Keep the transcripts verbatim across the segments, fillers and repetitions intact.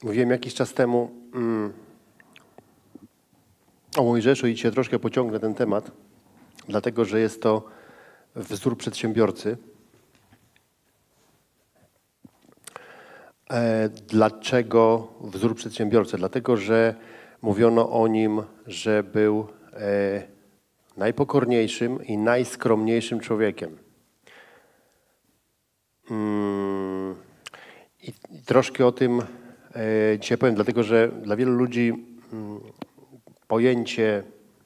Mówiłem jakiś czas temu mm, o Mojżeszu i dzisiaj troszkę pociągnę ten temat, dlatego że jest to wzór przedsiębiorcy. E, dlaczego wzór przedsiębiorcy? Dlatego, że mówiono o nim, że był e, najpokorniejszym i najskromniejszym człowiekiem. Mm, i, I troszkę o tym e, dzisiaj powiem, dlatego że dla wielu ludzi mm, pojęcie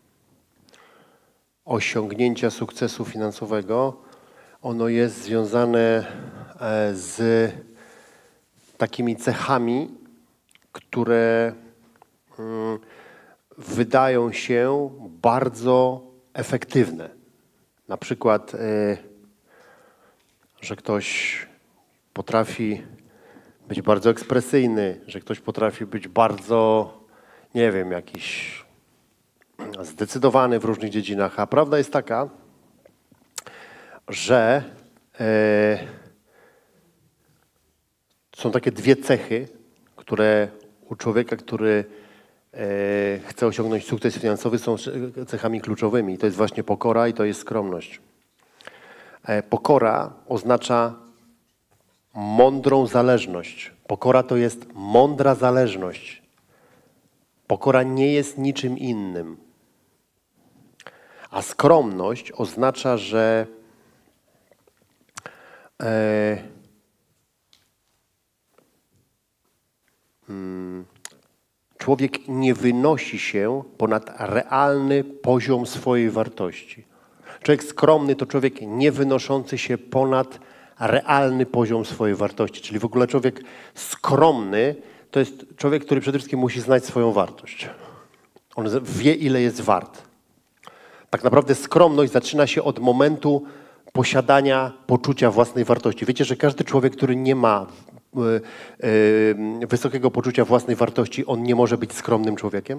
osiągnięcia sukcesu finansowego, ono jest związane z takimi cechami, które wydają się bardzo efektywne. Na przykład, że ktoś potrafi być bardzo ekspresyjny, że ktoś potrafi być bardzo, nie wiem, jakiś zdecydowany w różnych dziedzinach. A prawda jest taka, że e, są takie dwie cechy, które u człowieka, który e, chce osiągnąć sukces finansowy, są cechami kluczowymi. To jest właśnie pokora i to jest skromność. E, pokora oznacza mądrą zależność. Pokora to jest mądra zależność. Pokora nie jest niczym innym. A skromność oznacza, że e, hmm, człowiek nie wynosi się ponad realny poziom swojej wartości. Człowiek skromny to człowiek nie wynoszący się ponad realny poziom swojej wartości. Czyli w ogóle człowiek skromny to jest człowiek, który przede wszystkim musi znać swoją wartość. On wie, ile jest wart. Tak naprawdę skromność zaczyna się od momentu posiadania poczucia własnej wartości. Wiecie, że każdy człowiek, który nie ma y, y, wysokiego poczucia własnej wartości, on nie może być skromnym człowiekiem?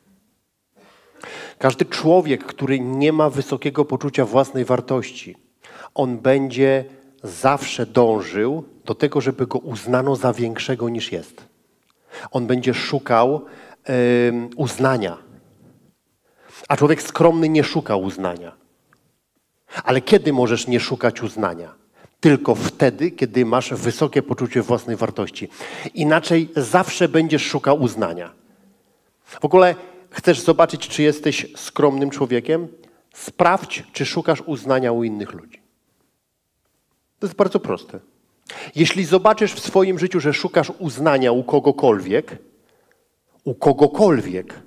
Każdy człowiek, który nie ma wysokiego poczucia własnej wartości, on będzie zawsze dążył do tego, żeby go uznano za większego niż jest. On będzie szukał y, uznania. A człowiek skromny nie szuka uznania. Ale kiedy możesz nie szukać uznania? Tylko wtedy, kiedy masz wysokie poczucie własnej wartości. Inaczej zawsze będziesz szukał uznania. W ogóle chcesz zobaczyć, czy jesteś skromnym człowiekiem? Sprawdź, czy szukasz uznania u innych ludzi. To jest bardzo proste. Jeśli zobaczysz w swoim życiu, że szukasz uznania u kogokolwiek, u kogokolwiek,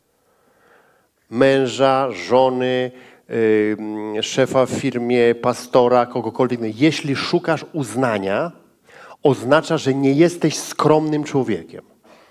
męża, żony, yy, szefa w firmie, pastora, kogokolwiek. Jeśli szukasz uznania, oznacza, że nie jesteś skromnym człowiekiem.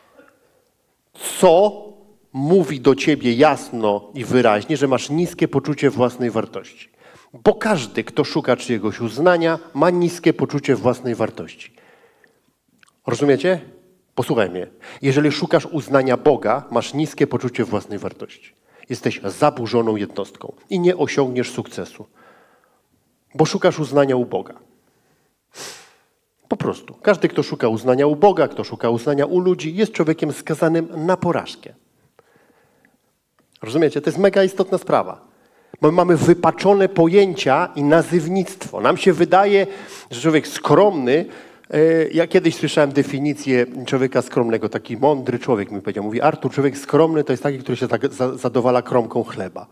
Co mówi do ciebie jasno i wyraźnie, że masz niskie poczucie własnej wartości. Bo każdy, kto szuka czyjegoś uznania, ma niskie poczucie własnej wartości. Rozumiecie? Posłuchaj mnie. Jeżeli szukasz uznania Boga, masz niskie poczucie własnej wartości. Jesteś zaburzoną jednostką i nie osiągniesz sukcesu, bo szukasz uznania u Boga. Po prostu. Każdy, kto szuka uznania u Boga, kto szuka uznania u ludzi, jest człowiekiem skazanym na porażkę. Rozumiecie? To jest mega istotna sprawa. My mamy wypaczone pojęcia i nazywnictwo. Nam się wydaje, że człowiek skromny. Ja kiedyś słyszałem definicję człowieka skromnego, taki mądry człowiek mi powiedział. Mówi, Artur, człowiek skromny to jest taki, który się tak zadowala kromką chleba.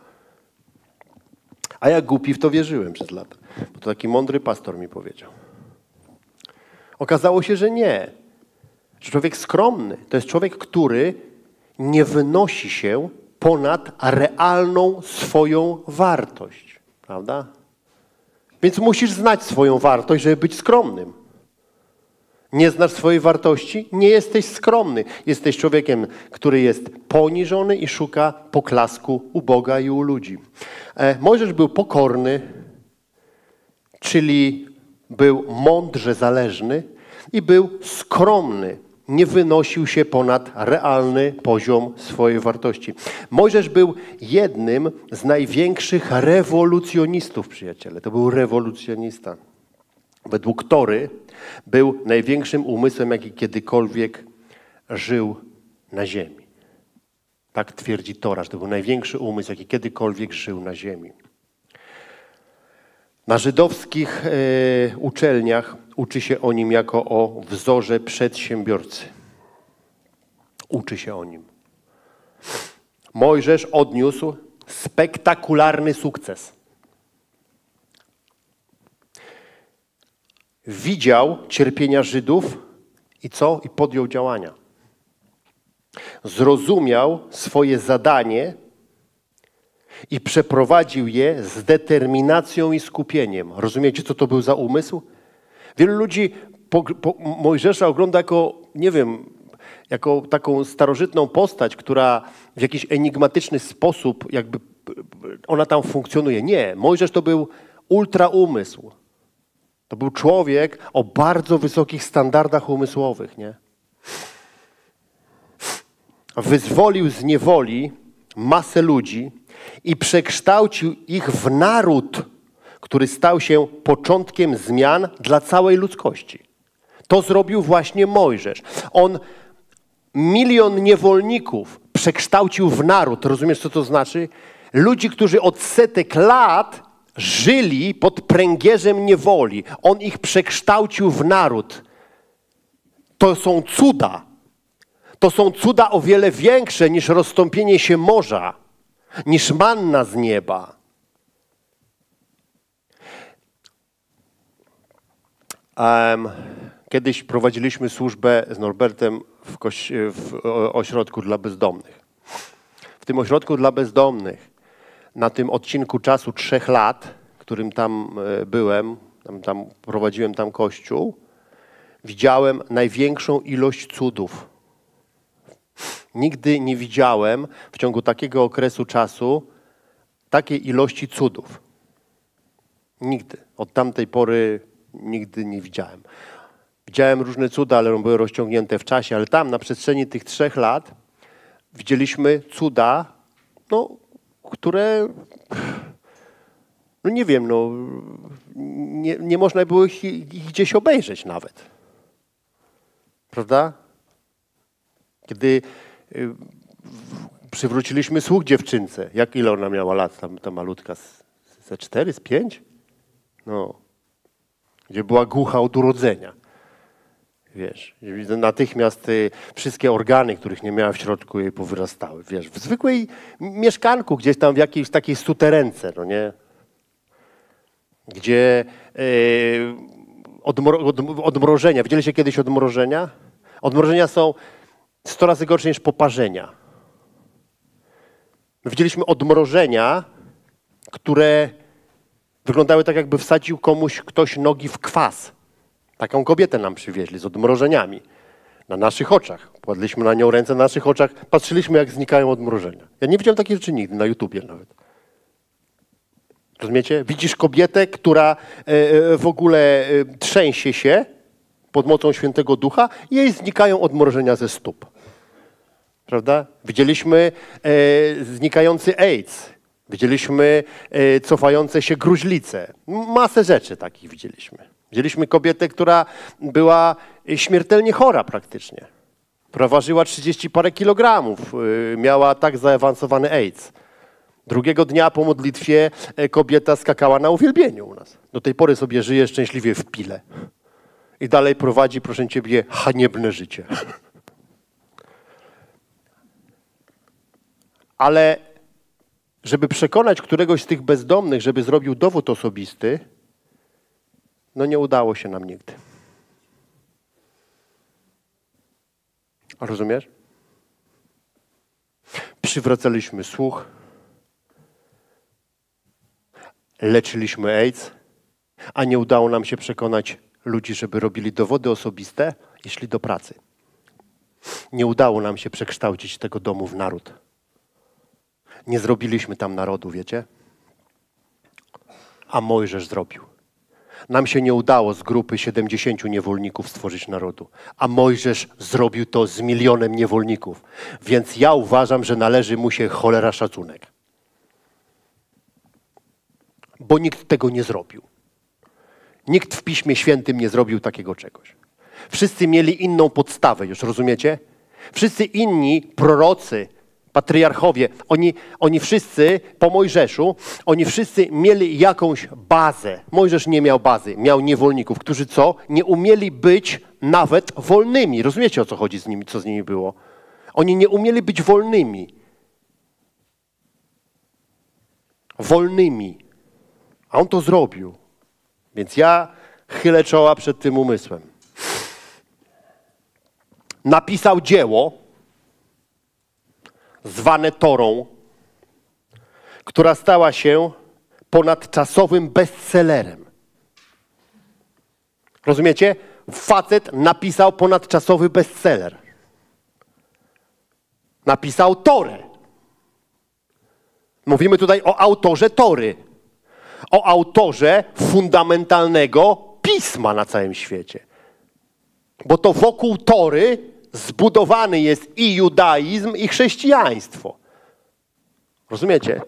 A ja głupi w to wierzyłem przez lata, bo to taki mądry pastor mi powiedział. Okazało się, że nie. Że człowiek skromny to jest człowiek, który nie wynosi się ponad realną swoją wartość. Prawda? Więc musisz znać swoją wartość, żeby być skromnym. Nie znasz swojej wartości, nie jesteś skromny. Jesteś człowiekiem, który jest poniżony i szuka poklasku u Boga i u ludzi. E, Mojżesz był pokorny, czyli był mądrze zależny i był skromny. Nie wynosił się ponad realny poziom swojej wartości. Mojżesz był jednym z największych rewolucjonistów, przyjaciele. To był rewolucjonista. Według Tory był największym umysłem, jaki kiedykolwiek żył na ziemi. Tak twierdzi Tora, że to był największy umysł, jaki kiedykolwiek żył na ziemi. Na żydowskich e, uczelniach uczy się o nim jako o wzorze przedsiębiorcy. Uczy się o nim. Mojżesz odniósł spektakularny sukces. Widział cierpienia Żydów i co? I podjął działania. Zrozumiał swoje zadanie i przeprowadził je z determinacją i skupieniem. Rozumiecie, co to był za umysł? Wielu ludzi po, po Mojżesza ogląda jako, nie wiem, jako taką starożytną postać, która w jakiś enigmatyczny sposób jakby ona tam funkcjonuje. Nie, Mojżesz to był ultraumysł. To był człowiek o bardzo wysokich standardach umysłowych, nie? Wyzwolił z niewoli masę ludzi i przekształcił ich w naród, który stał się początkiem zmian dla całej ludzkości. To zrobił właśnie Mojżesz. On milion niewolników przekształcił w naród. Rozumiesz, co to znaczy? Ludzi, którzy od setek lat żyli pod pręgierzem niewoli. On ich przekształcił w naród. To są cuda. To są cuda o wiele większe niż rozstąpienie się morza, niż manna z nieba. Um, kiedyś prowadziliśmy służbę z Norbertem w, koś- w ośrodku dla bezdomnych. W tym ośrodku dla bezdomnych, na tym odcinku czasu trzech lat, którym tam byłem, tam, tam prowadziłem tam kościół, widziałem największą ilość cudów. Nigdy nie widziałem w ciągu takiego okresu czasu takiej ilości cudów. Nigdy. Od tamtej pory nigdy nie widziałem. Widziałem różne cuda, ale one były rozciągnięte w czasie, ale tam na przestrzeni tych trzech lat widzieliśmy cuda, no, które, no nie wiem, no, nie, nie można było ich, ich gdzieś obejrzeć nawet. Prawda? Kiedy y, przywróciliśmy słuch dziewczynce, jak ile ona miała lat, tam, ta malutka, z, ze cztery, z pięć? No, gdzie była głucha od urodzenia. Wiesz, natychmiast y, wszystkie organy, których nie miała w środku, jej powyrastały. Wiesz, w zwykłej mieszkanku, gdzieś tam w jakiejś takiej suterence, no nie? Gdzie y, odmro, od, odmrożenia, widzieliście kiedyś odmrożenia? Odmrożenia są sto razy gorsze niż poparzenia. My widzieliśmy odmrożenia, które wyglądały tak, jakby wsadził komuś ktoś nogi w kwas. Taką kobietę nam przywieźli z odmrożeniami. Na naszych oczach. Kładliśmy na nią ręce na naszych oczach. Patrzyliśmy, jak znikają odmrożenia. Ja nie widziałem takiej rzeczy nigdy, na YouTubie nawet. Rozumiecie? Widzisz kobietę, która w ogóle trzęsie się pod mocą Świętego Ducha i jej znikają odmrożenia ze stóp. Prawda? Widzieliśmy e, znikający AIDS. Widzieliśmy e, cofające się gruźlice. Masę rzeczy takich widzieliśmy. Widzieliśmy kobietę, która była śmiertelnie chora praktycznie. Która ważyła trzydzieści parę kilogramów. E, miała tak zaawansowany AIDS. Drugiego dnia po modlitwie e, kobieta skakała na uwielbieniu u nas. Do tej pory sobie żyje szczęśliwie w Pile. I dalej prowadzi, proszę Ciebie, haniebne życie. Ale żeby przekonać któregoś z tych bezdomnych, żeby zrobił dowód osobisty, no nie udało się nam nigdy. Rozumiesz? Przywracaliśmy słuch, leczyliśmy AIDS, a nie udało nam się przekonać ludzi, żeby robili dowody osobiste i szli do pracy. Nie udało nam się przekształcić tego domu w naród. Nie zrobiliśmy tam narodu, wiecie? A Mojżesz zrobił. Nam się nie udało z grupy siedemdziesięciu niewolników stworzyć narodu. A Mojżesz zrobił to z milionem niewolników. Więc ja uważam, że należy mu się cholera szacunek. Bo nikt tego nie zrobił. Nikt w Piśmie Świętym nie zrobił takiego czegoś. Wszyscy mieli inną podstawę, już rozumiecie? Wszyscy inni prorocy, patriarchowie, oni, oni wszyscy po Mojżeszu, oni wszyscy mieli jakąś bazę. Mojżesz nie miał bazy, miał niewolników, którzy co? Nie umieli być nawet wolnymi. Rozumiecie, o co chodzi z nimi, co z nimi było? Oni nie umieli być wolnymi. Wolnymi. A on to zrobił. Więc ja chylę czoła przed tym umysłem. Napisał dzieło zwane Torą, która stała się ponadczasowym bestsellerem. Rozumiecie? Facet napisał ponadczasowy bestseller. Napisał Torę. Mówimy tutaj o autorze Tory. O autorze fundamentalnego pisma na całym świecie. Bo to wokół Tory zbudowany jest i judaizm, i chrześcijaństwo. Rozumiecie?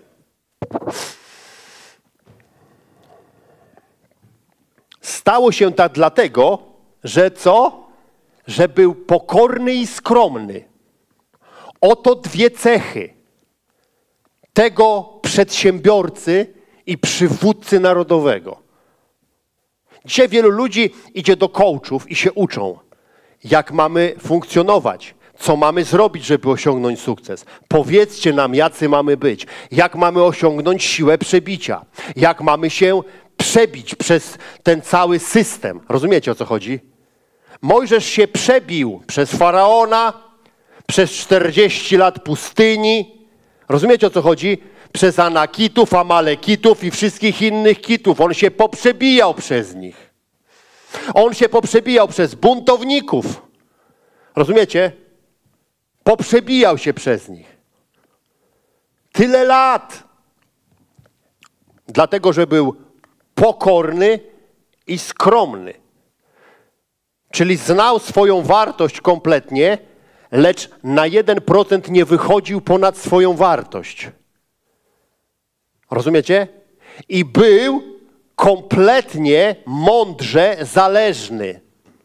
Stało się tak dlatego, że co? Że był pokorny i skromny. Oto dwie cechy tego przedsiębiorcy i przywódcy narodowego. Dzisiaj wielu ludzi idzie do coachów i się uczą, jak mamy funkcjonować, co mamy zrobić, żeby osiągnąć sukces. Powiedzcie nam, jacy mamy być, jak mamy osiągnąć siłę przebicia, jak mamy się przebić przez ten cały system. Rozumiecie, o co chodzi? Mojżesz się przebił przez Faraona, przez czterdzieści lat pustyni. Rozumiecie, o co chodzi? Przez Anakitów, Amalekitów i wszystkich innych kitów. On się poprzebijał przez nich. On się poprzebijał przez buntowników. Rozumiecie? Poprzebijał się przez nich. Tyle lat. Dlatego, że był pokorny i skromny. Czyli znał swoją wartość kompletnie, lecz na jeden procent nie wychodził ponad swoją wartość. Rozumiecie? I był kompletnie, mądrze zależny.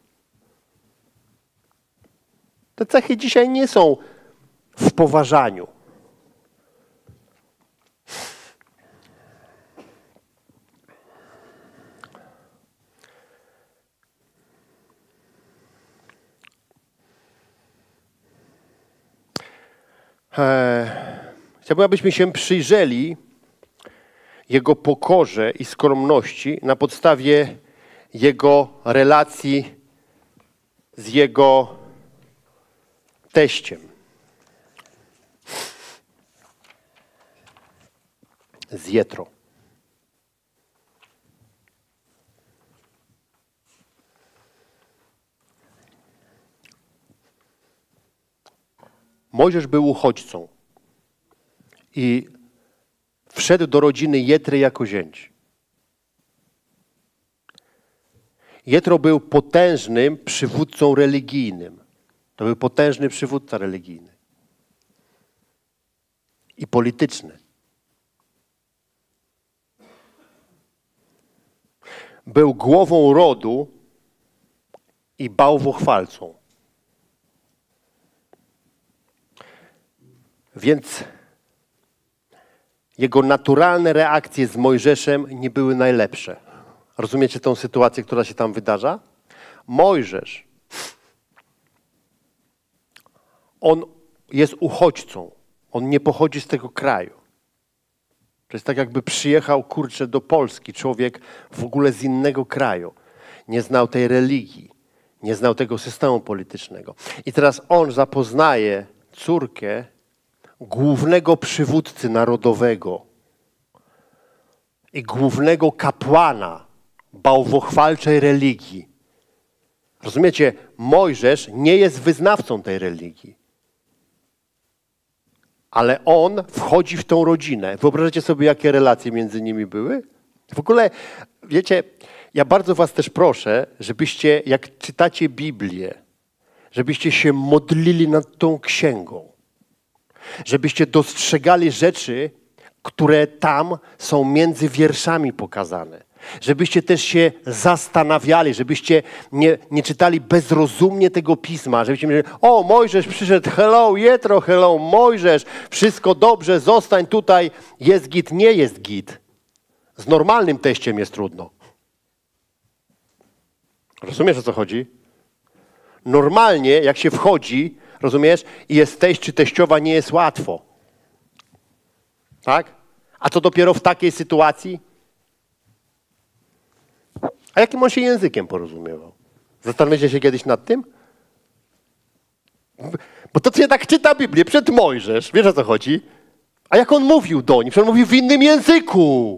Te cechy dzisiaj nie są w poważaniu. Eee, chciałbym, abyśmy się przyjrzeli Jego pokorze i skromności na podstawie Jego relacji z Jego teściem. Z Jetro. Mojżesz był uchodźcą i wszedł do rodziny Jetry jako zięć. Jetro był potężnym przywódcą religijnym. To był potężny przywódca religijny i polityczny. Był głową rodu i bałwochwalcą. Więc jego naturalne reakcje z Mojżeszem nie były najlepsze. Rozumiecie tą sytuację, która się tam wydarza? Mojżesz, on jest uchodźcą. On nie pochodzi z tego kraju. To jest tak, jakby przyjechał, kurczę, do Polski człowiek w ogóle z innego kraju. Nie znał tej religii, nie znał tego systemu politycznego. I teraz on zapoznaje córkę głównego przywódcy narodowego i głównego kapłana bałwochwalczej religii. Rozumiecie? Mojżesz nie jest wyznawcą tej religii. Ale on wchodzi w tą rodzinę. Wyobraźcie sobie, jakie relacje między nimi były? W ogóle, wiecie, ja bardzo was też proszę, żebyście, jak czytacie Biblię, żebyście się modlili nad tą księgą. Żebyście dostrzegali rzeczy, które tam są między wierszami pokazane. Żebyście też się zastanawiali, żebyście nie, nie czytali bezrozumnie tego pisma, żebyście myśleli, o Mojżesz przyszedł, hello Jetro, hello Mojżesz, wszystko dobrze, zostań tutaj, jest git, nie jest git. Z normalnym teściem jest trudno. Rozumiesz, o co chodzi? Normalnie, jak się wchodzi, rozumiesz, i jest teść czy teściowa, nie jest łatwo. Tak? A co dopiero w takiej sytuacji? A jakim on się językiem porozumiewał? Zastanawiacie się kiedyś nad tym? Bo to się tak czyta Biblię, przed Mojżesz, wiesz o co chodzi? A jak on mówił do nich? Przecież on mówił w innym języku.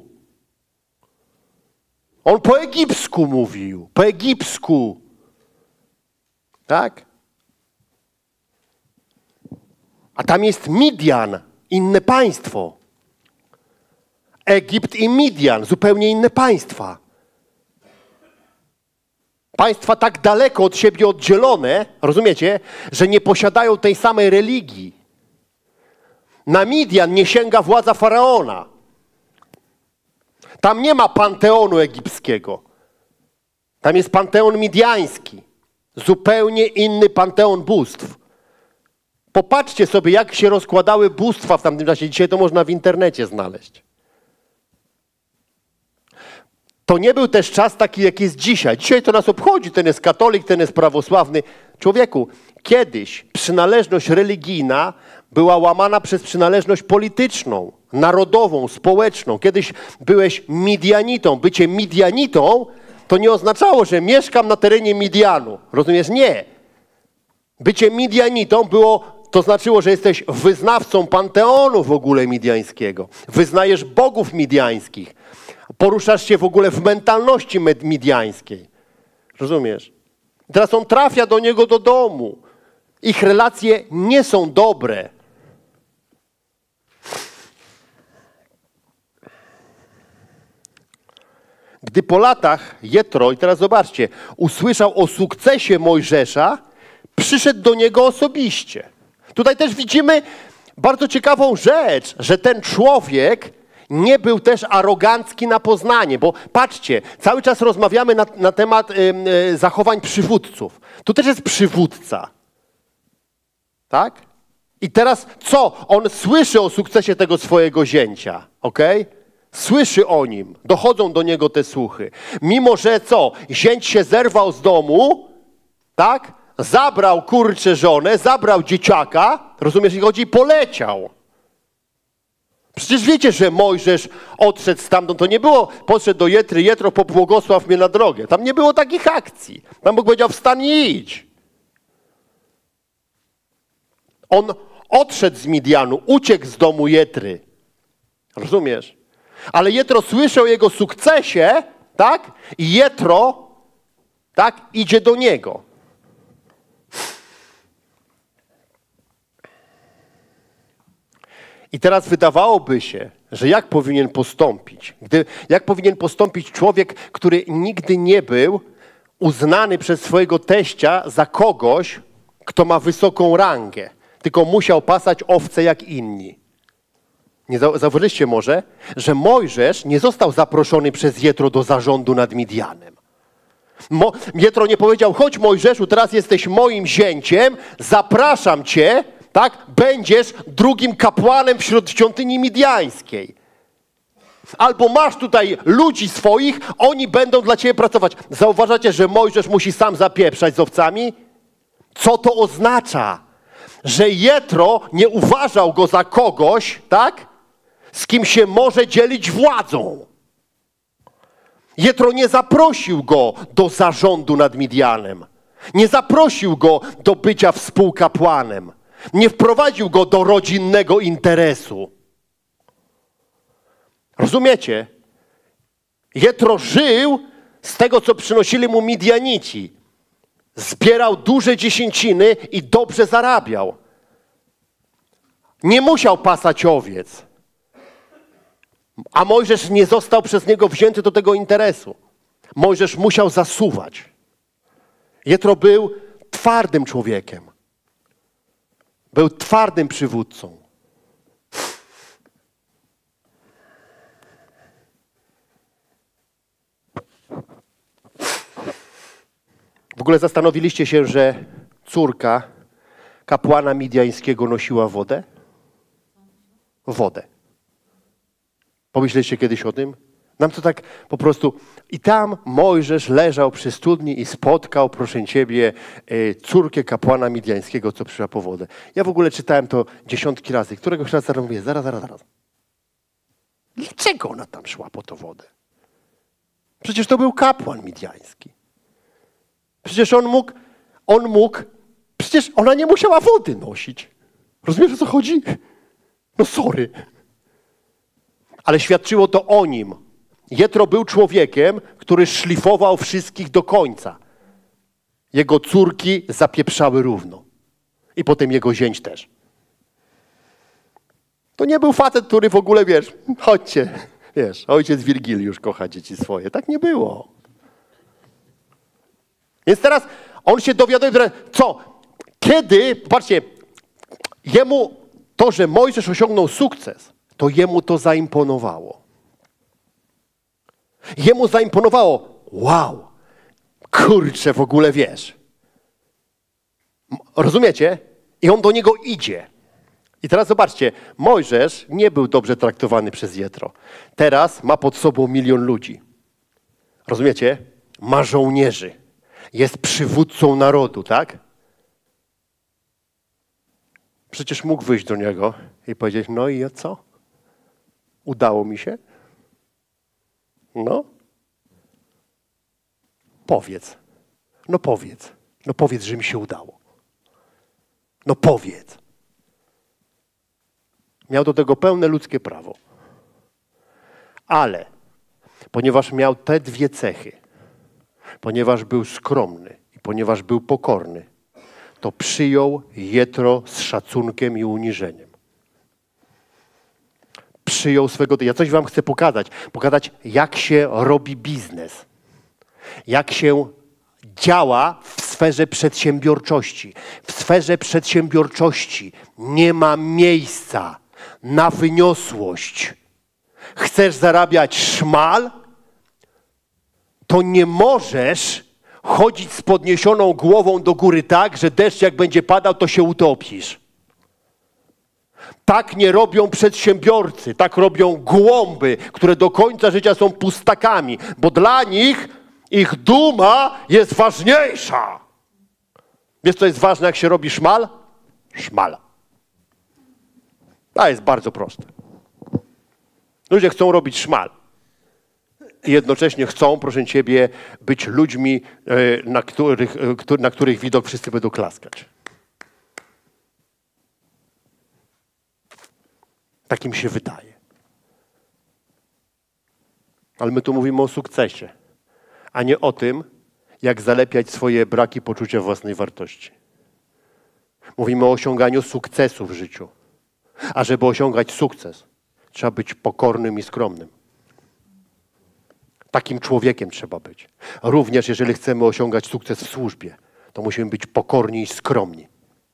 On po egipsku mówił, po egipsku. Tak? A tam jest Midian, inne państwo. Egipt i Midian, zupełnie inne państwa. Państwa tak daleko od siebie oddzielone, rozumiecie, że nie posiadają tej samej religii. Na Midian nie sięga władza faraona. Tam nie ma panteonu egipskiego. Tam jest panteon midiański. Zupełnie inny panteon bóstw. Popatrzcie sobie, jak się rozkładały bóstwa w tamtym czasie. Dzisiaj to można w internecie znaleźć. To nie był też czas taki, jak jest dzisiaj. Dzisiaj to nas obchodzi. Ten jest katolik, ten jest prawosławny. Człowieku, kiedyś przynależność religijna była łamana przez przynależność polityczną, narodową, społeczną. Kiedyś byłeś Midianitą. Bycie Midianitą to nie oznaczało, że mieszkam na terenie Midianu. Rozumiesz? Nie. Bycie Midianitą było, to znaczyło, że jesteś wyznawcą panteonu w ogóle midiańskiego. Wyznajesz bogów midiańskich. Poruszasz się w ogóle w mentalności midiańskiej. Rozumiesz? Teraz on trafia do niego do domu. Ich relacje nie są dobre. Gdy po latach Jetro, i teraz zobaczcie, usłyszał o sukcesie Mojżesza, przyszedł do niego osobiście. Tutaj też widzimy bardzo ciekawą rzecz, że ten człowiek nie był też arogancki na poznanie, bo patrzcie, cały czas rozmawiamy na, na temat y, y, zachowań przywódców. Tu też jest przywódca. Tak? I teraz co? On słyszy o sukcesie tego swojego zięcia, okej? Słyszy o nim, dochodzą do niego te słuchy. Mimo, że co? Zięć się zerwał z domu, tak? Zabrał, kurczę, żonę, zabrał dzieciaka, rozumiesz, i chodzi, i poleciał. Przecież wiecie, że Mojżesz odszedł stamtąd, to nie było, podszedł do Jetry, Jetro, pobłogosław mnie na drogę. Tam nie było takich akcji. Tam Bóg powiedział, wstań i idź. On odszedł z Midianu, uciekł z domu Jetry. Rozumiesz? Ale Jetro słyszy o jego sukcesie, tak? I Jetro, tak, idzie do niego. I teraz wydawałoby się, że jak powinien postąpić? Gdy, jak powinien postąpić człowiek, który nigdy nie był uznany przez swojego teścia za kogoś, kto ma wysoką rangę, tylko musiał pasać owce jak inni. Nie zauważyliście może, że Mojżesz nie został zaproszony przez Jetro do zarządu nad Midianem. Mo, Jetro nie powiedział, chodź Mojżeszu, teraz jesteś moim zięciem, zapraszam cię, tak? Będziesz drugim kapłanem wśród świątyni midiańskiej. Albo masz tutaj ludzi swoich, oni będą dla ciebie pracować. Zauważacie, że Mojżesz musi sam zapieprzać z owcami? Co to oznacza? Że Jetro nie uważał go za kogoś, tak? Z kim się może dzielić władzą. Jetro nie zaprosił go do zarządu nad Midianem. Nie zaprosił go do bycia współkapłanem. Nie wprowadził go do rodzinnego interesu. Rozumiecie? Jetro żył z tego, co przynosili mu Midianici. Zbierał duże dziesięciny i dobrze zarabiał. Nie musiał pasać owiec. A Mojżesz nie został przez niego wzięty do tego interesu. Mojżesz musiał zasuwać. Jetro był twardym człowiekiem. Był twardym przywódcą. W ogóle zastanowiliście się, że córka kapłana midjańskiego nosiła wodę? Wodę. Pomyśleliście kiedyś o tym? Nam to tak po prostu... I tam Mojżesz leżał przy studni i spotkał, proszę ciebie, córkę kapłana midjańskiego, co przyszła po wodę. Ja w ogóle czytałem to dziesiątki razy. Któregoś razu zaraz mówię, zaraz, zaraz, zaraz. Dlaczego ona tam szła po tą wodę? Przecież to był kapłan midjański. Przecież on mógł, on mógł, przecież ona nie musiała wody nosić. Rozumiesz, o co chodzi? No sorry. Ale świadczyło to o nim. Jetro był człowiekiem, który szlifował wszystkich do końca. Jego córki zapieprzały równo. I potem jego zięć też. To nie był facet, który w ogóle, wiesz, chodźcie, wiesz, ojciec Wirgiliusz kocha dzieci swoje. Tak nie było. Więc teraz on się dowiaduje, co? Kiedy, patrzcie, jemu to, że Mojżesz osiągnął sukces, to jemu to zaimponowało. Jemu zaimponowało, wow, kurczę, w ogóle wiesz. Rozumiecie? I on do niego idzie. I teraz zobaczcie, Mojżesz nie był dobrze traktowany przez Jetro. Teraz ma pod sobą milion ludzi. Rozumiecie? Ma żołnierzy. Jest przywódcą narodu, tak? Przecież mógł wyjść do niego i powiedzieć, no i co? Udało mi się? No. Powiedz. No powiedz. No powiedz, że mi się udało. No powiedz. Miał do tego pełne ludzkie prawo. Ale ponieważ miał te dwie cechy, ponieważ był skromny i ponieważ był pokorny, to przyjął Jetro z szacunkiem i uniżeniem. Przyjął swego... Ja coś wam chcę pokazać. Pokazać, jak się robi biznes. Jak się działa w sferze przedsiębiorczości. W sferze przedsiębiorczości nie ma miejsca na wyniosłość. Chcesz zarabiać szmal? To nie możesz chodzić z podniesioną głową do góry tak, że deszcz jak będzie padał, to się utopisz. Tak nie robią przedsiębiorcy, tak robią głąby, które do końca życia są pustakami, bo dla nich ich duma jest ważniejsza. Wiesz, co jest ważne, jak się robi szmal? Szmal. To jest bardzo proste. Ludzie chcą robić szmal. I jednocześnie chcą, proszę ciebie, być ludźmi, na których, na których widok wszyscy będą klaskać. Tak im się wydaje. Ale my tu mówimy o sukcesie, a nie o tym, jak zalepiać swoje braki poczucia własnej wartości. Mówimy o osiąganiu sukcesu w życiu. A żeby osiągać sukces, trzeba być pokornym i skromnym. Takim człowiekiem trzeba być. Również jeżeli chcemy osiągać sukces w służbie, to musimy być pokorni i skromni.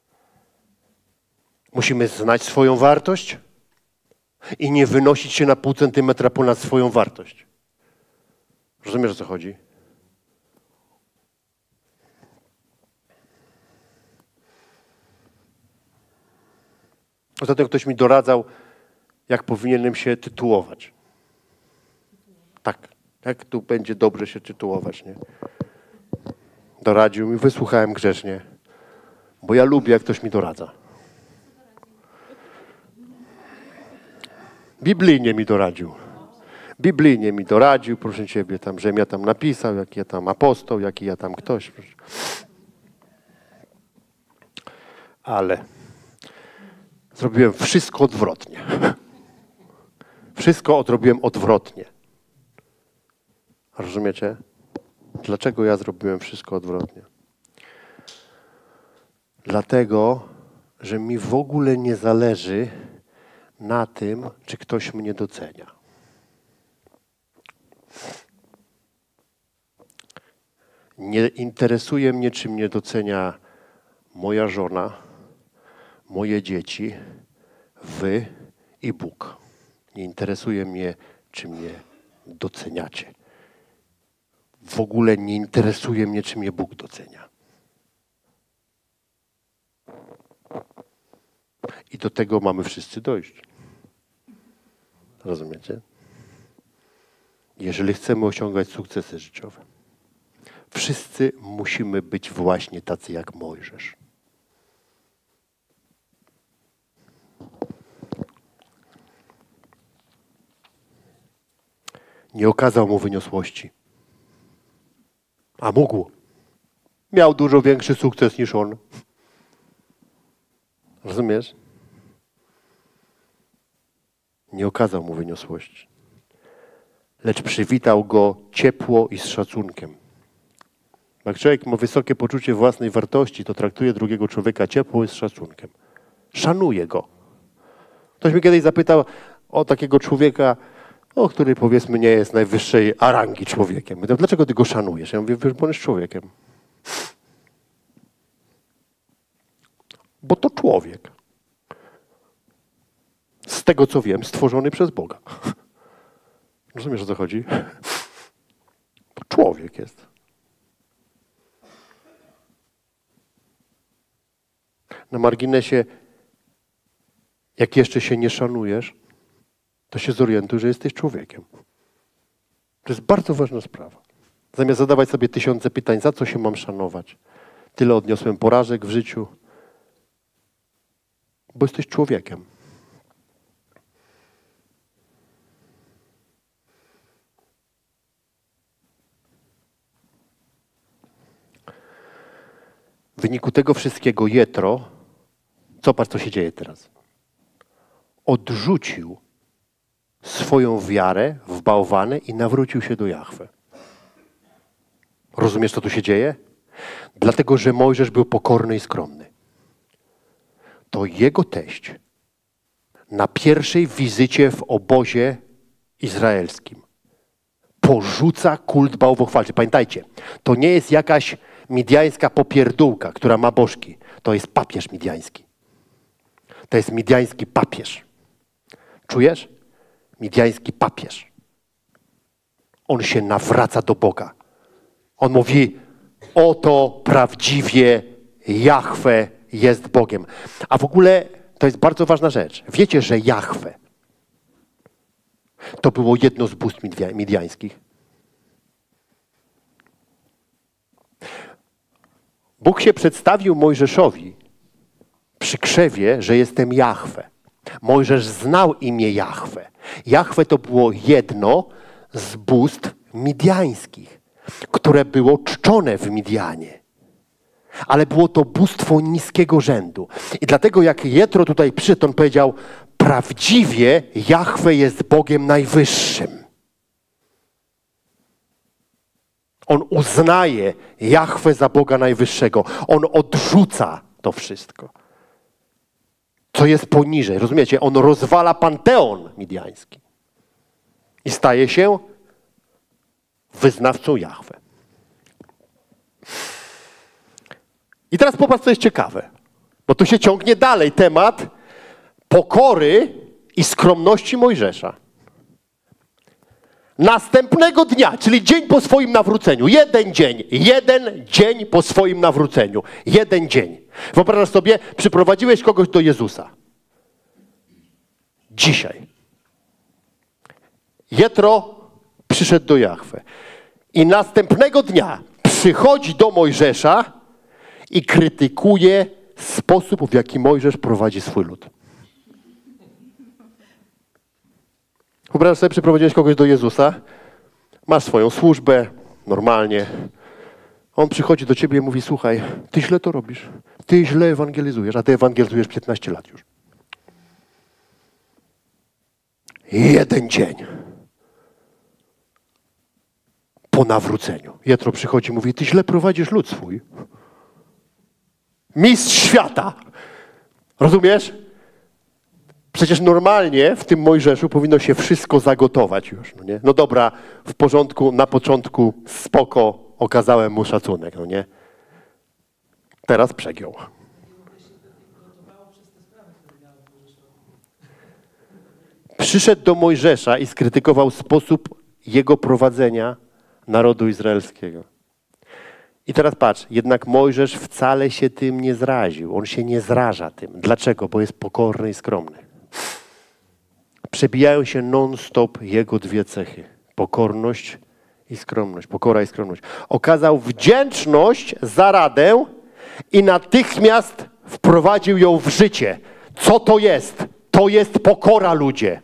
Musimy znać swoją wartość i nie wynosić się na pół centymetra ponad swoją wartość. Rozumiesz, o co chodzi? Ostatnio ktoś mi doradzał, jak powinienem się tytułować. Tak, jak tu będzie dobrze się tytułować, nie? Doradził mi, wysłuchałem grzecznie, bo ja lubię, jak ktoś mi doradza. Biblijnie mi doradził. Biblijnie mi doradził, proszę ciebie, tam, żem ja tam napisał, jaki ja tam apostoł, jaki ja tam ktoś. Ale zrobiłem wszystko odwrotnie. Wszystko odrobiłem odwrotnie. Rozumiecie? Dlaczego ja zrobiłem wszystko odwrotnie? Dlatego, że mi w ogóle nie zależy na tym, czy ktoś mnie docenia. Nie interesuje mnie, czy mnie docenia moja żona, moje dzieci, wy i Bóg. Nie interesuje mnie, czy mnie doceniacie. w ogóle nie interesuje mnie, czy mnie Bóg docenia. I do tego mamy wszyscy dojść. Rozumiecie? Jeżeli chcemy osiągać sukcesy życiowe, wszyscy musimy być właśnie tacy jak Mojżesz. Nie okazał mu wyniosłości. A mógł. Miał dużo większy sukces niż on. Rozumiesz? Nie okazał mu wyniosłości. Lecz przywitał go ciepło i z szacunkiem. Jak człowiek ma wysokie poczucie własnej wartości, to traktuje drugiego człowieka ciepło i z szacunkiem. Szanuje go. Ktoś mnie kiedyś zapytał o takiego człowieka, o który powiedzmy nie jest najwyższej rangi człowiekiem. Mówię, dlaczego ty go szanujesz? Ja mówię, wiesz, bo on jest człowiekiem. Bo to człowiek. Z tego co wiem, stworzony przez Boga. Rozumiesz, o co chodzi? To człowiek jest. Na marginesie, jak jeszcze się nie szanujesz, to się zorientuj, że jesteś człowiekiem. To jest bardzo ważna sprawa. Zamiast zadawać sobie tysiące pytań, za co się mam szanować? Tyle odniosłem porażek w życiu. Bo jesteś człowiekiem. W wyniku tego wszystkiego Jetro, zobacz, co się dzieje teraz. Odrzucił swoją wiarę w bałwanę i nawrócił się do Jahwe. Rozumiesz, co tu się dzieje? Dlatego, że Mojżesz był pokorny i skromny. To jego teść na pierwszej wizycie w obozie izraelskim porzuca kult bałwochwalczy. Pamiętajcie, to nie jest jakaś midiańska popierdółka, która ma bożki. To jest papież midiański. To jest midiański papież. Czujesz? Midiański papież. On się nawraca do Boga. On mówi, oto prawdziwie Jahwe jest Bogiem. A w ogóle to jest bardzo ważna rzecz. Wiecie, że Jahwe to było jedno z bóstw midiańskich. Bóg się przedstawił Mojżeszowi przy krzewie, że jestem Jahwe. Mojżesz znał imię Jahwe. Jahwe to było jedno z bóstw midiańskich, które było czczone w Midianie. Ale było to bóstwo niskiego rzędu. I dlatego jak Jetro tutaj przyszedł, on powiedział, prawdziwie Jahwe jest Bogiem najwyższym. On uznaje Jahwe za Boga najwyższego. On odrzuca to wszystko, co jest poniżej. Rozumiecie? On rozwala panteon midiański i staje się wyznawcą Jahwe. I teraz popatrz, co jest ciekawe, bo tu się ciągnie dalej temat pokory i skromności Mojżesza. Następnego dnia, czyli dzień po swoim nawróceniu, jeden dzień, jeden dzień po swoim nawróceniu, jeden dzień. Wyobraź sobie, przyprowadziłeś kogoś do Jezusa. Dzisiaj. Jetro przyszedł do Jahwe. I następnego dnia przychodzi do Mojżesza i krytykuje sposób, w jaki Mojżesz prowadzi swój lud. Wyobraź sobie, przyprowadziłeś kogoś do Jezusa, masz swoją służbę, normalnie. On przychodzi do ciebie i mówi, słuchaj, ty źle to robisz, ty źle ewangelizujesz, a ty ewangelizujesz piętnaście lat już. Jeden dzień po nawróceniu. Jetro przychodzi i mówi, ty źle prowadzisz lud swój. Mistrz świata. Rozumiesz? Przecież normalnie w tym Mojżeszu powinno się wszystko zagotować już, no nie? No dobra, w porządku, na początku spoko, okazałem mu szacunek, no nie? Teraz przegiął. Przyszedł do Mojżesza i skrytykował sposób jego prowadzenia narodu izraelskiego. I teraz patrz, jednak Mojżesz wcale się tym nie zraził. On się nie zraża tym. Dlaczego? Bo jest pokorny i skromny. Przebijają się non-stop jego dwie cechy. Pokorność i skromność. Pokora i skromność. Okazał wdzięczność za radę i natychmiast wprowadził ją w życie. Co to jest? To jest pokora, ludzie.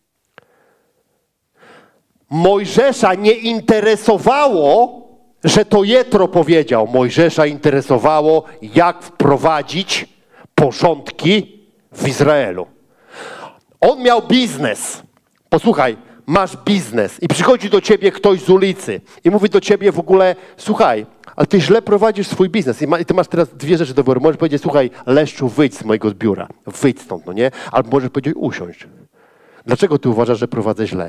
Mojżesza nie interesowało, że to Jetro powiedział. Mojżesza interesowało, jak wprowadzić porządki w Izraelu. On miał biznes. Posłuchaj, masz biznes i przychodzi do ciebie ktoś z ulicy i mówi do ciebie w ogóle, słuchaj, ale ty źle prowadzisz swój biznes i, ma, i ty masz teraz dwie rzeczy do wyboru. Możesz powiedzieć, słuchaj, Leszczu, wyjdź z mojego biura, wyjdź stąd, no nie? Albo możesz powiedzieć, usiądź. Dlaczego ty uważasz, że prowadzę źle?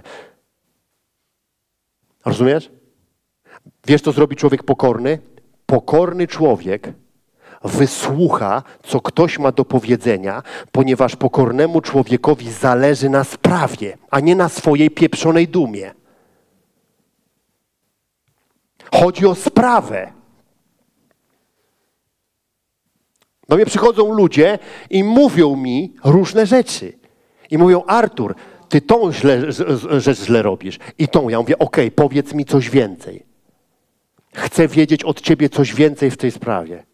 Rozumiesz? Wiesz, co zrobi człowiek pokorny? Pokorny człowiek wysłucha, co ktoś ma do powiedzenia, ponieważ pokornemu człowiekowi zależy na sprawie, a nie na swojej pieprzonej dumie. Chodzi o sprawę. Do mnie przychodzą ludzie i mówią mi różne rzeczy. I mówią, Artur, ty tą źle, rzecz źle robisz i tą. Ja mówię, okej, okay, powiedz mi coś więcej. Chcę wiedzieć od ciebie coś więcej w tej sprawie.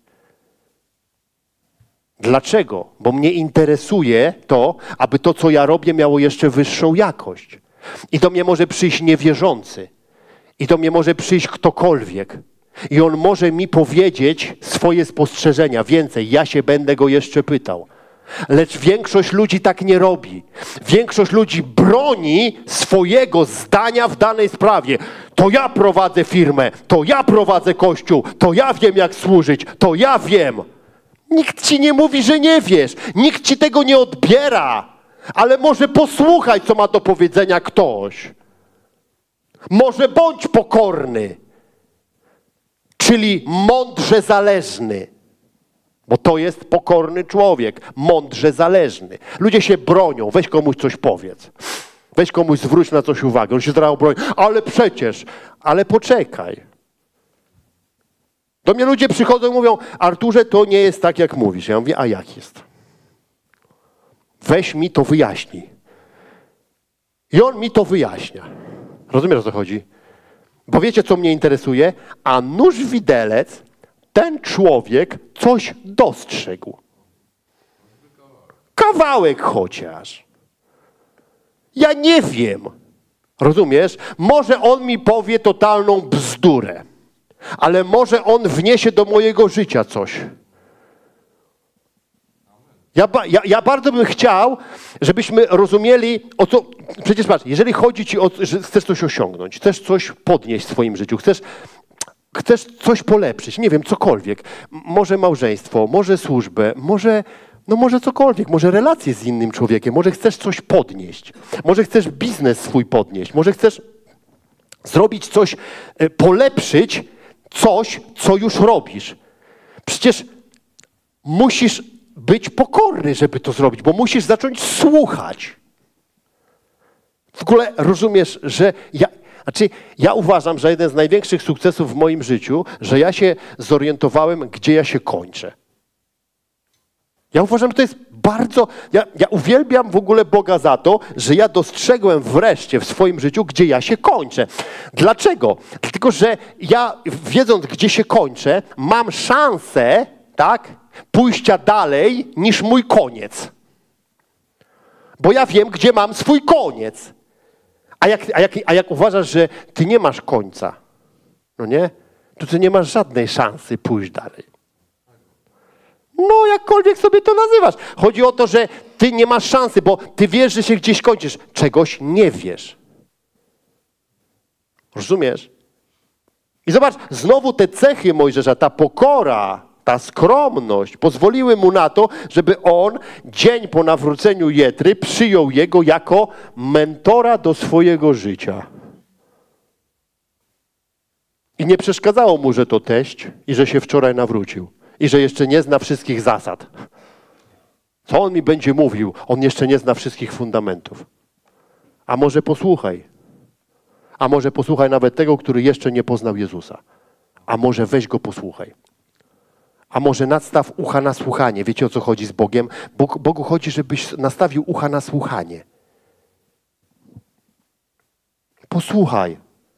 Dlaczego? Bo mnie interesuje to, aby to, co ja robię, miało jeszcze wyższą jakość. I do mnie może przyjść niewierzący. I do mnie może przyjść ktokolwiek. I on może mi powiedzieć swoje spostrzeżenia. Więcej, ja się będę go jeszcze pytał. Lecz większość ludzi tak nie robi. Większość ludzi broni swojego zdania w danej sprawie. To ja prowadzę firmę, to ja prowadzę kościół, to ja wiem, jak służyć, to ja wiem. Nikt ci nie mówi, że nie wiesz. Nikt ci tego nie odbiera. Ale może posłuchaj, co ma do powiedzenia ktoś. Może bądź pokorny. Czyli mądrze zależny. Bo to jest pokorny człowiek. Mądrze zależny. Ludzie się bronią. Weź komuś coś powiedz. Weź komuś zwróć na coś uwagę. On się zaraz broni. Ale przecież. Ale poczekaj. Do mnie ludzie przychodzą i mówią, Arturze, to nie jest tak, jak mówisz. Ja mówię, a jak jest? Weź mi to wyjaśnij. I on mi to wyjaśnia. Rozumiesz, o co chodzi? Bo wiecie, co mnie interesuje? A nóż widelec, ten człowiek coś dostrzegł. Kawałek chociaż. Ja nie wiem. Rozumiesz? Może on mi powie totalną bzdurę. Ale może on wniesie do mojego życia coś. Ja, ja, ja bardzo bym chciał, żebyśmy rozumieli, o co... Przecież patrz, jeżeli chodzi ci o... że chcesz coś osiągnąć, chcesz coś podnieść w swoim życiu, chcesz, chcesz coś polepszyć, nie wiem, cokolwiek. Może małżeństwo, może służbę, może... No może cokolwiek, może relacje z innym człowiekiem, może chcesz coś podnieść, może chcesz biznes swój podnieść, może chcesz zrobić coś, polepszyć coś, co już robisz. Przecież musisz być pokorny, żeby to zrobić, bo musisz zacząć słuchać. W ogóle rozumiesz, że ja, znaczy ja uważam, że jeden z największych sukcesów w moim życiu, że ja się zorientowałem, gdzie ja się kończę. Ja uważam, że to jest bardzo... Ja, ja uwielbiam w ogóle Boga za to, że ja dostrzegłem wreszcie w swoim życiu, gdzie ja się kończę. Dlaczego? Dlatego, że ja, wiedząc, gdzie się kończę, mam szansę, tak, pójścia dalej niż mój koniec. Bo ja wiem, gdzie mam swój koniec. A jak, a jak, a jak uważasz, że ty nie masz końca, no nie? To ty nie masz żadnej szansy pójść dalej. No, jakkolwiek sobie to nazywasz. Chodzi o to, że ty nie masz szansy, bo ty wiesz, że się gdzieś kończysz. Czegoś nie wiesz. Rozumiesz? I zobacz, znowu te cechy Mojżesza, ta pokora, ta skromność pozwoliły mu na to, żeby on dzień po nawróceniu Jetry przyjął jego jako mentora do swojego życia. I nie przeszkadzało mu, że to teść i że się wczoraj nawrócił. I że jeszcze nie zna wszystkich zasad. Co on mi będzie mówił? On jeszcze nie zna wszystkich fundamentów. A może posłuchaj. A może posłuchaj nawet tego, który jeszcze nie poznał Jezusa. A może weź go posłuchaj. A może nadstaw ucha na słuchanie. Wiecie, o co chodzi z Bogiem? Bóg, Bogu chodzi, żebyś nastawił ucha na słuchanie. Posłuchaj.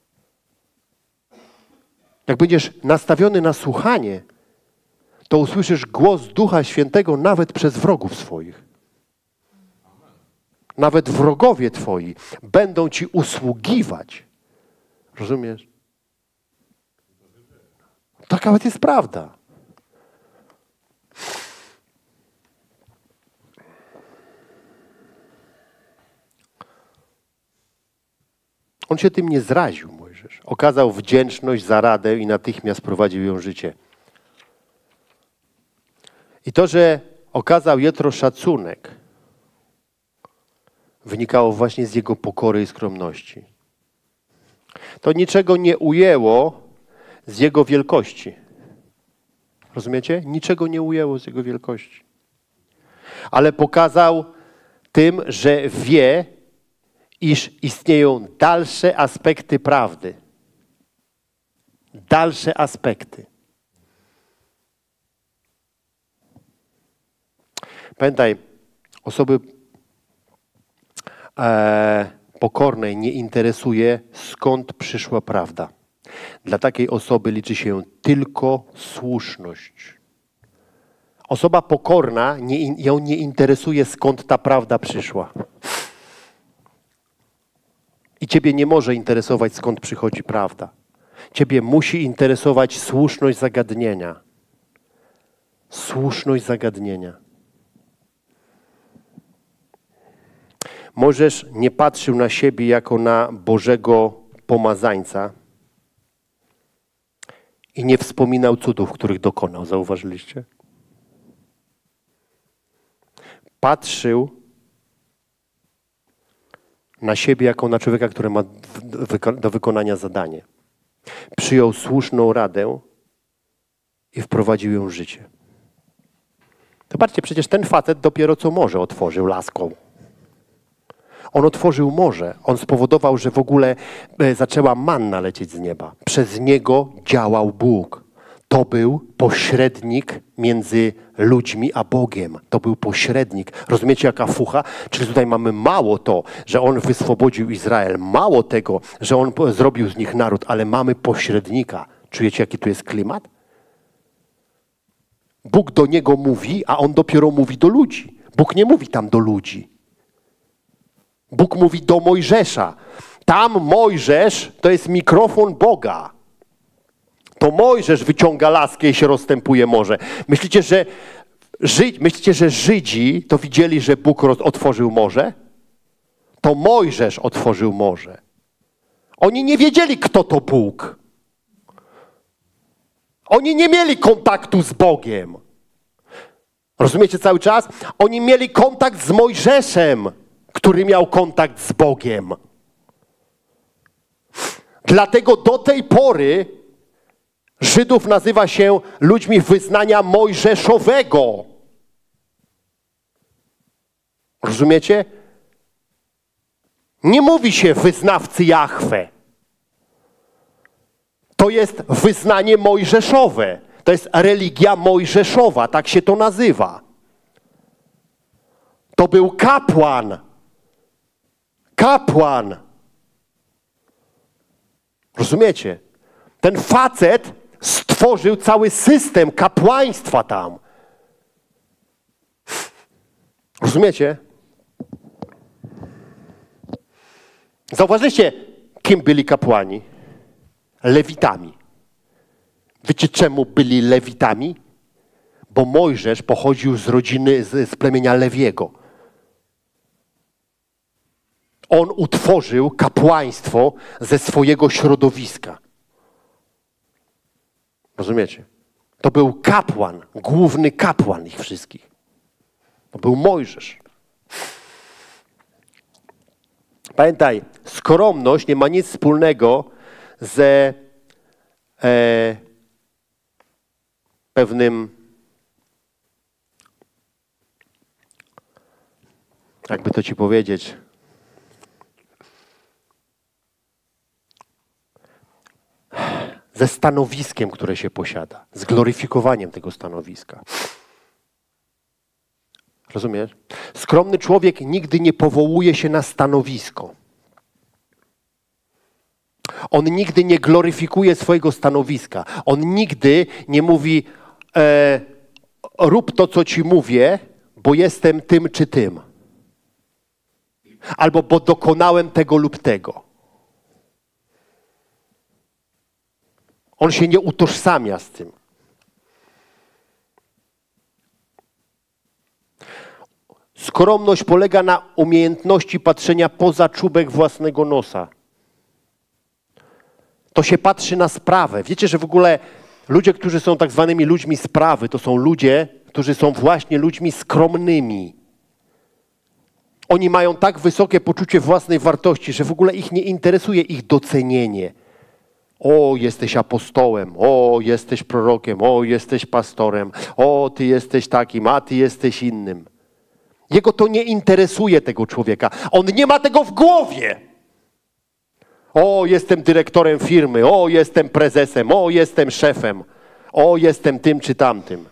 Jak będziesz nastawiony na słuchanie, to usłyszysz głos Ducha Świętego nawet przez wrogów swoich. Nawet wrogowie twoi będą ci usługiwać. Rozumiesz? Taka jest prawda. On się tym nie zraził, Mojżesz. Okazał wdzięczność za radę i natychmiast prowadził ją życie. I to, że okazał Jetro szacunek, wynikało właśnie z jego pokory i skromności. To niczego nie ujęło z jego wielkości. Rozumiecie? Niczego nie ujęło z jego wielkości. Ale pokazał tym, że wie, iż istnieją dalsze aspekty prawdy. Dalsze aspekty. Pamiętaj, osoby e, pokornej nie interesuje, skąd przyszła prawda. Dla takiej osoby liczy się tylko słuszność. Osoba pokorna, nie, ją nie interesuje, skąd ta prawda przyszła. I ciebie nie może interesować, skąd przychodzi prawda. Ciebie musi interesować słuszność zagadnienia. Słuszność zagadnienia. Mojżesz nie patrzył na siebie jako na Bożego pomazańca i nie wspominał cudów, których dokonał. Zauważyliście? Patrzył na siebie jako na człowieka, który ma do wykonania zadanie. Przyjął słuszną radę i wprowadził ją w życie. Zobaczcie, przecież ten facet dopiero co morze otworzył laską. On otworzył morze. On spowodował, że w ogóle zaczęła manna lecieć z nieba. Przez niego działał Bóg. To był pośrednik między ludźmi a Bogiem. To był pośrednik. Rozumiecie, jaka fucha? Czyli tutaj mamy mało to, że on wyswobodził Izrael. Mało tego, że on zrobił z nich naród, ale mamy pośrednika. Czujecie, jaki tu jest klimat? Bóg do niego mówi, a on dopiero mówi do ludzi. Bóg nie mówi tam do ludzi. Bóg mówi do Mojżesza. Tam Mojżesz to jest mikrofon Boga. To Mojżesz wyciąga laskę i się rozstępuje morze. Myślicie, że, Żyd, myślicie, że Żydzi to widzieli, że Bóg otworzył morze? To Mojżesz otworzył morze. Oni nie wiedzieli, kto to Bóg. Oni nie mieli kontaktu z Bogiem. Rozumiecie cały czas? Oni mieli kontakt z Mojżeszem, który miał kontakt z Bogiem. Dlatego do tej pory Żydów nazywa się ludźmi wyznania mojżeszowego. Rozumiecie? Nie mówi się wyznawcy Jahwe. To jest wyznanie mojżeszowe. To jest religia mojżeszowa, tak się to nazywa. To był kapłan. Kapłan. Rozumiecie? Ten facet stworzył cały system kapłaństwa tam. Rozumiecie? Zauważyliście, kim byli kapłani? Lewitami. Wiecie, czemu byli Lewitami? Bo Mojżesz pochodził z rodziny, z, z plemienia Lewiego. On utworzył kapłaństwo ze swojego środowiska. Rozumiecie? To był kapłan, główny kapłan ich wszystkich. To był Mojżesz. Pamiętaj, skromność nie ma nic wspólnego ze e, pewnym, jakby to ci powiedzieć, ze stanowiskiem, które się posiada, z gloryfikowaniem tego stanowiska. Rozumiesz? Skromny człowiek nigdy nie powołuje się na stanowisko. On nigdy nie gloryfikuje swojego stanowiska. On nigdy nie mówi e, rób to, co ci mówię, bo jestem tym czy tym. Albo bo dokonałem tego lub tego. On się nie utożsamia z tym. Skromność polega na umiejętności patrzenia poza czubek własnego nosa. To się patrzy na sprawę. Wiecie, że w ogóle ludzie, którzy są tak zwanymi ludźmi sprawy, to są ludzie, którzy są właśnie ludźmi skromnymi. Oni mają tak wysokie poczucie własnej wartości, że w ogóle ich nie interesuje ich docenienie. O, jesteś apostołem, o, jesteś prorokiem, o, jesteś pastorem, o, ty jesteś takim, a ty jesteś innym. Jego to nie interesuje, tego człowieka. On nie ma tego w głowie. O, jestem dyrektorem firmy, o, jestem prezesem, o, jestem szefem, o, jestem tym czy tamtym.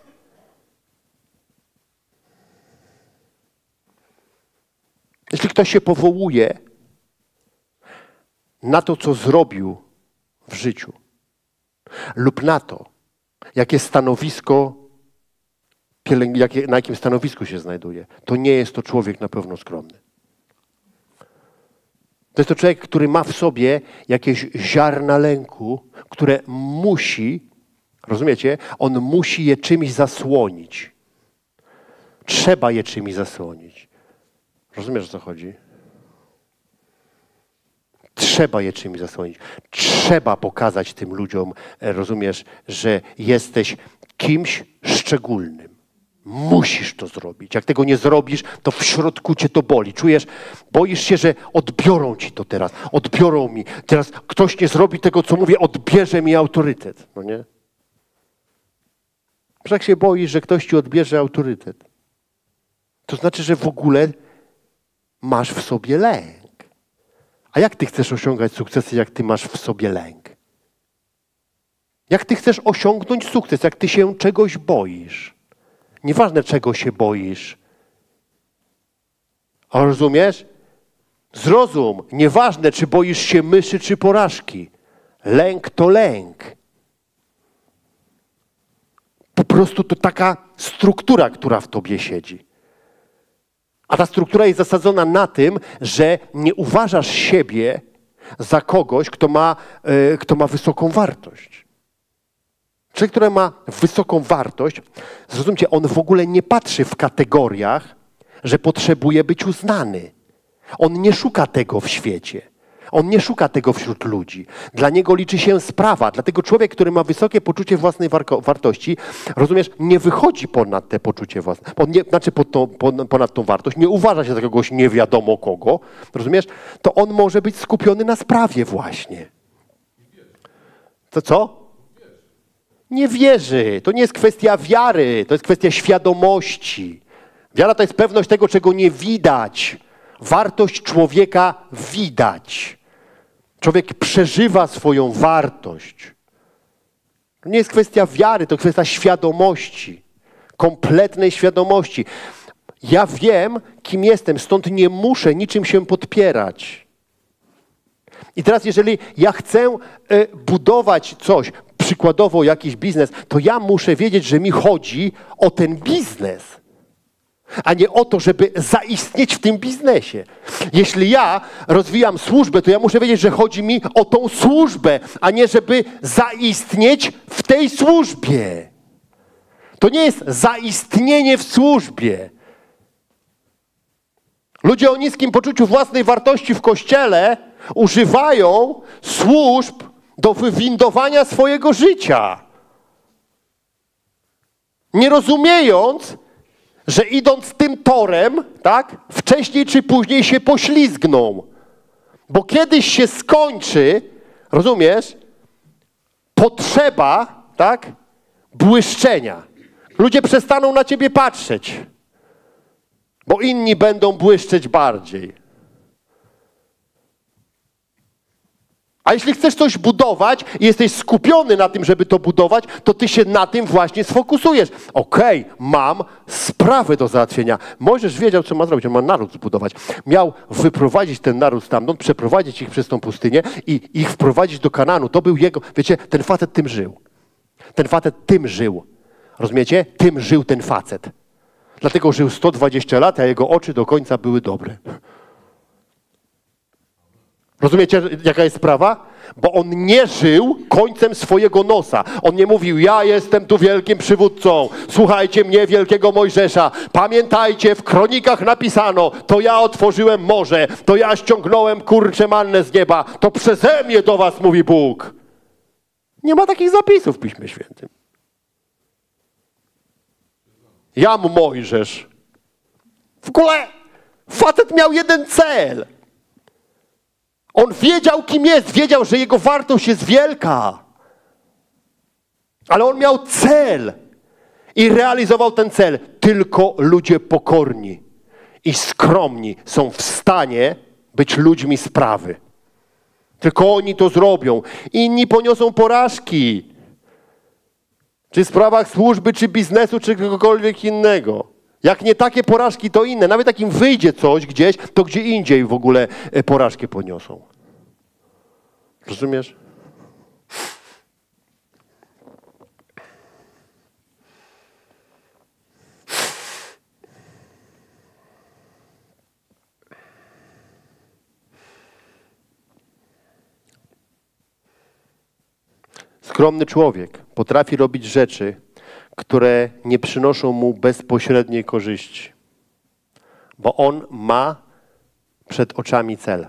Jeśli ktoś się powołuje na to, co zrobił w życiu lub na to, jakie stanowisko, jakie, na jakim stanowisku się znajduje, to nie jest to człowiek na pewno skromny. To jest to człowiek, który ma w sobie jakieś ziarna lęku, które musi, rozumiecie, on musi je czymś zasłonić. Trzeba je czymś zasłonić. Rozumiesz, o co chodzi? Trzeba je czymś zasłonić. Trzeba pokazać tym ludziom, rozumiesz, że jesteś kimś szczególnym. Musisz to zrobić. Jak tego nie zrobisz, to w środku cię to boli. Czujesz, boisz się, że odbiorą ci to teraz. Odbiorą mi. Teraz ktoś nie zrobi tego, co mówię, odbierze mi autorytet. No nie? Że jak się boisz, że ktoś ci odbierze autorytet, to znaczy, że w ogóle masz w sobie lęk. A jak ty chcesz osiągać sukcesy, jak ty masz w sobie lęk? Jak ty chcesz osiągnąć sukces, jak ty się czegoś boisz? Nieważne, czego się boisz. A rozumiesz? Zrozum. Nieważne, czy boisz się myszy, czy porażki. Lęk to lęk. Po prostu to taka struktura, która w tobie siedzi. A ta struktura jest zasadzona na tym, że nie uważasz siebie za kogoś, kto ma, yy, kto ma wysoką wartość. Człowiek, który ma wysoką wartość, zrozumcie, on w ogóle nie patrzy w kategoriach, że potrzebuje być uznany. On nie szuka tego w świecie. On nie szuka tego wśród ludzi. Dla niego liczy się sprawa. Dlatego człowiek, który ma wysokie poczucie własnej wartości, rozumiesz, nie wychodzi ponad te poczucie własne, nie, znaczy ponad tą wartość, nie uważa się za kogoś nie wiadomo kogo, rozumiesz, to on może być skupiony na sprawie właśnie. To co? Nie wierzy. To nie jest kwestia wiary, to jest kwestia świadomości. Wiara to jest pewność tego, czego nie widać. Wartość człowieka widać. Człowiek przeżywa swoją wartość. To nie jest kwestia wiary, to kwestia świadomości. Kompletnej świadomości. Ja wiem, kim jestem, stąd nie muszę niczym się podpierać. I teraz, jeżeli ja chcę y, budować coś, przykładowo jakiś biznes, to ja muszę wiedzieć, że mi chodzi o ten biznes, a nie o to, żeby zaistnieć w tym biznesie. Jeśli ja rozwijam służbę, to ja muszę wiedzieć, że chodzi mi o tą służbę, a nie żeby zaistnieć w tej służbie. To nie jest zaistnienie w służbie. Ludzie o niskim poczuciu własnej wartości w Kościele używają służb do wywindowania swojego życia. Nie rozumiejąc, że idąc tym torem, tak, wcześniej czy później się poślizgną. Bo kiedyś się skończy, rozumiesz, potrzeba, tak, błyszczenia. Ludzie przestaną na ciebie patrzeć, bo inni będą błyszczeć bardziej. A jeśli chcesz coś budować i jesteś skupiony na tym, żeby to budować, to ty się na tym właśnie sfokusujesz. Okej, okay, mam sprawę do załatwienia. Mojżesz wiedział, co ma zrobić. On ma naród zbudować. Miał wyprowadzić ten naród stamtąd, przeprowadzić ich przez tą pustynię i ich wprowadzić do Kanaanu. To był jego, wiecie, ten facet tym żył. Ten facet tym żył. Rozumiecie? Tym żył ten facet. Dlatego żył sto dwadzieścia lat, a jego oczy do końca były dobre. Rozumiecie, jaka jest sprawa? Bo on nie żył końcem swojego nosa. On nie mówił, ja jestem tu wielkim przywódcą, słuchajcie mnie, wielkiego Mojżesza. Pamiętajcie, w kronikach napisano, to ja otworzyłem morze, to ja ściągnąłem kurczę mannę z nieba, to przeze mnie do was mówi Bóg. Nie ma takich zapisów w Piśmie Świętym. Jam Mojżesz. W ogóle facet miał jeden cel. On wiedział, kim jest, wiedział, że jego wartość jest wielka. Ale on miał cel i realizował ten cel. Tylko ludzie pokorni i skromni są w stanie być ludźmi sprawy. Tylko oni to zrobią. Inni poniosą porażki. Czy w sprawach służby, czy biznesu, czy kogokolwiek innego. Jak nie takie porażki, to inne. Nawet jak im wyjdzie coś gdzieś, to gdzie indziej w ogóle porażkę poniosą. Rozumiesz? Skromny człowiek potrafi robić rzeczy, które nie przynoszą mu bezpośredniej korzyści, bo on ma przed oczami cel.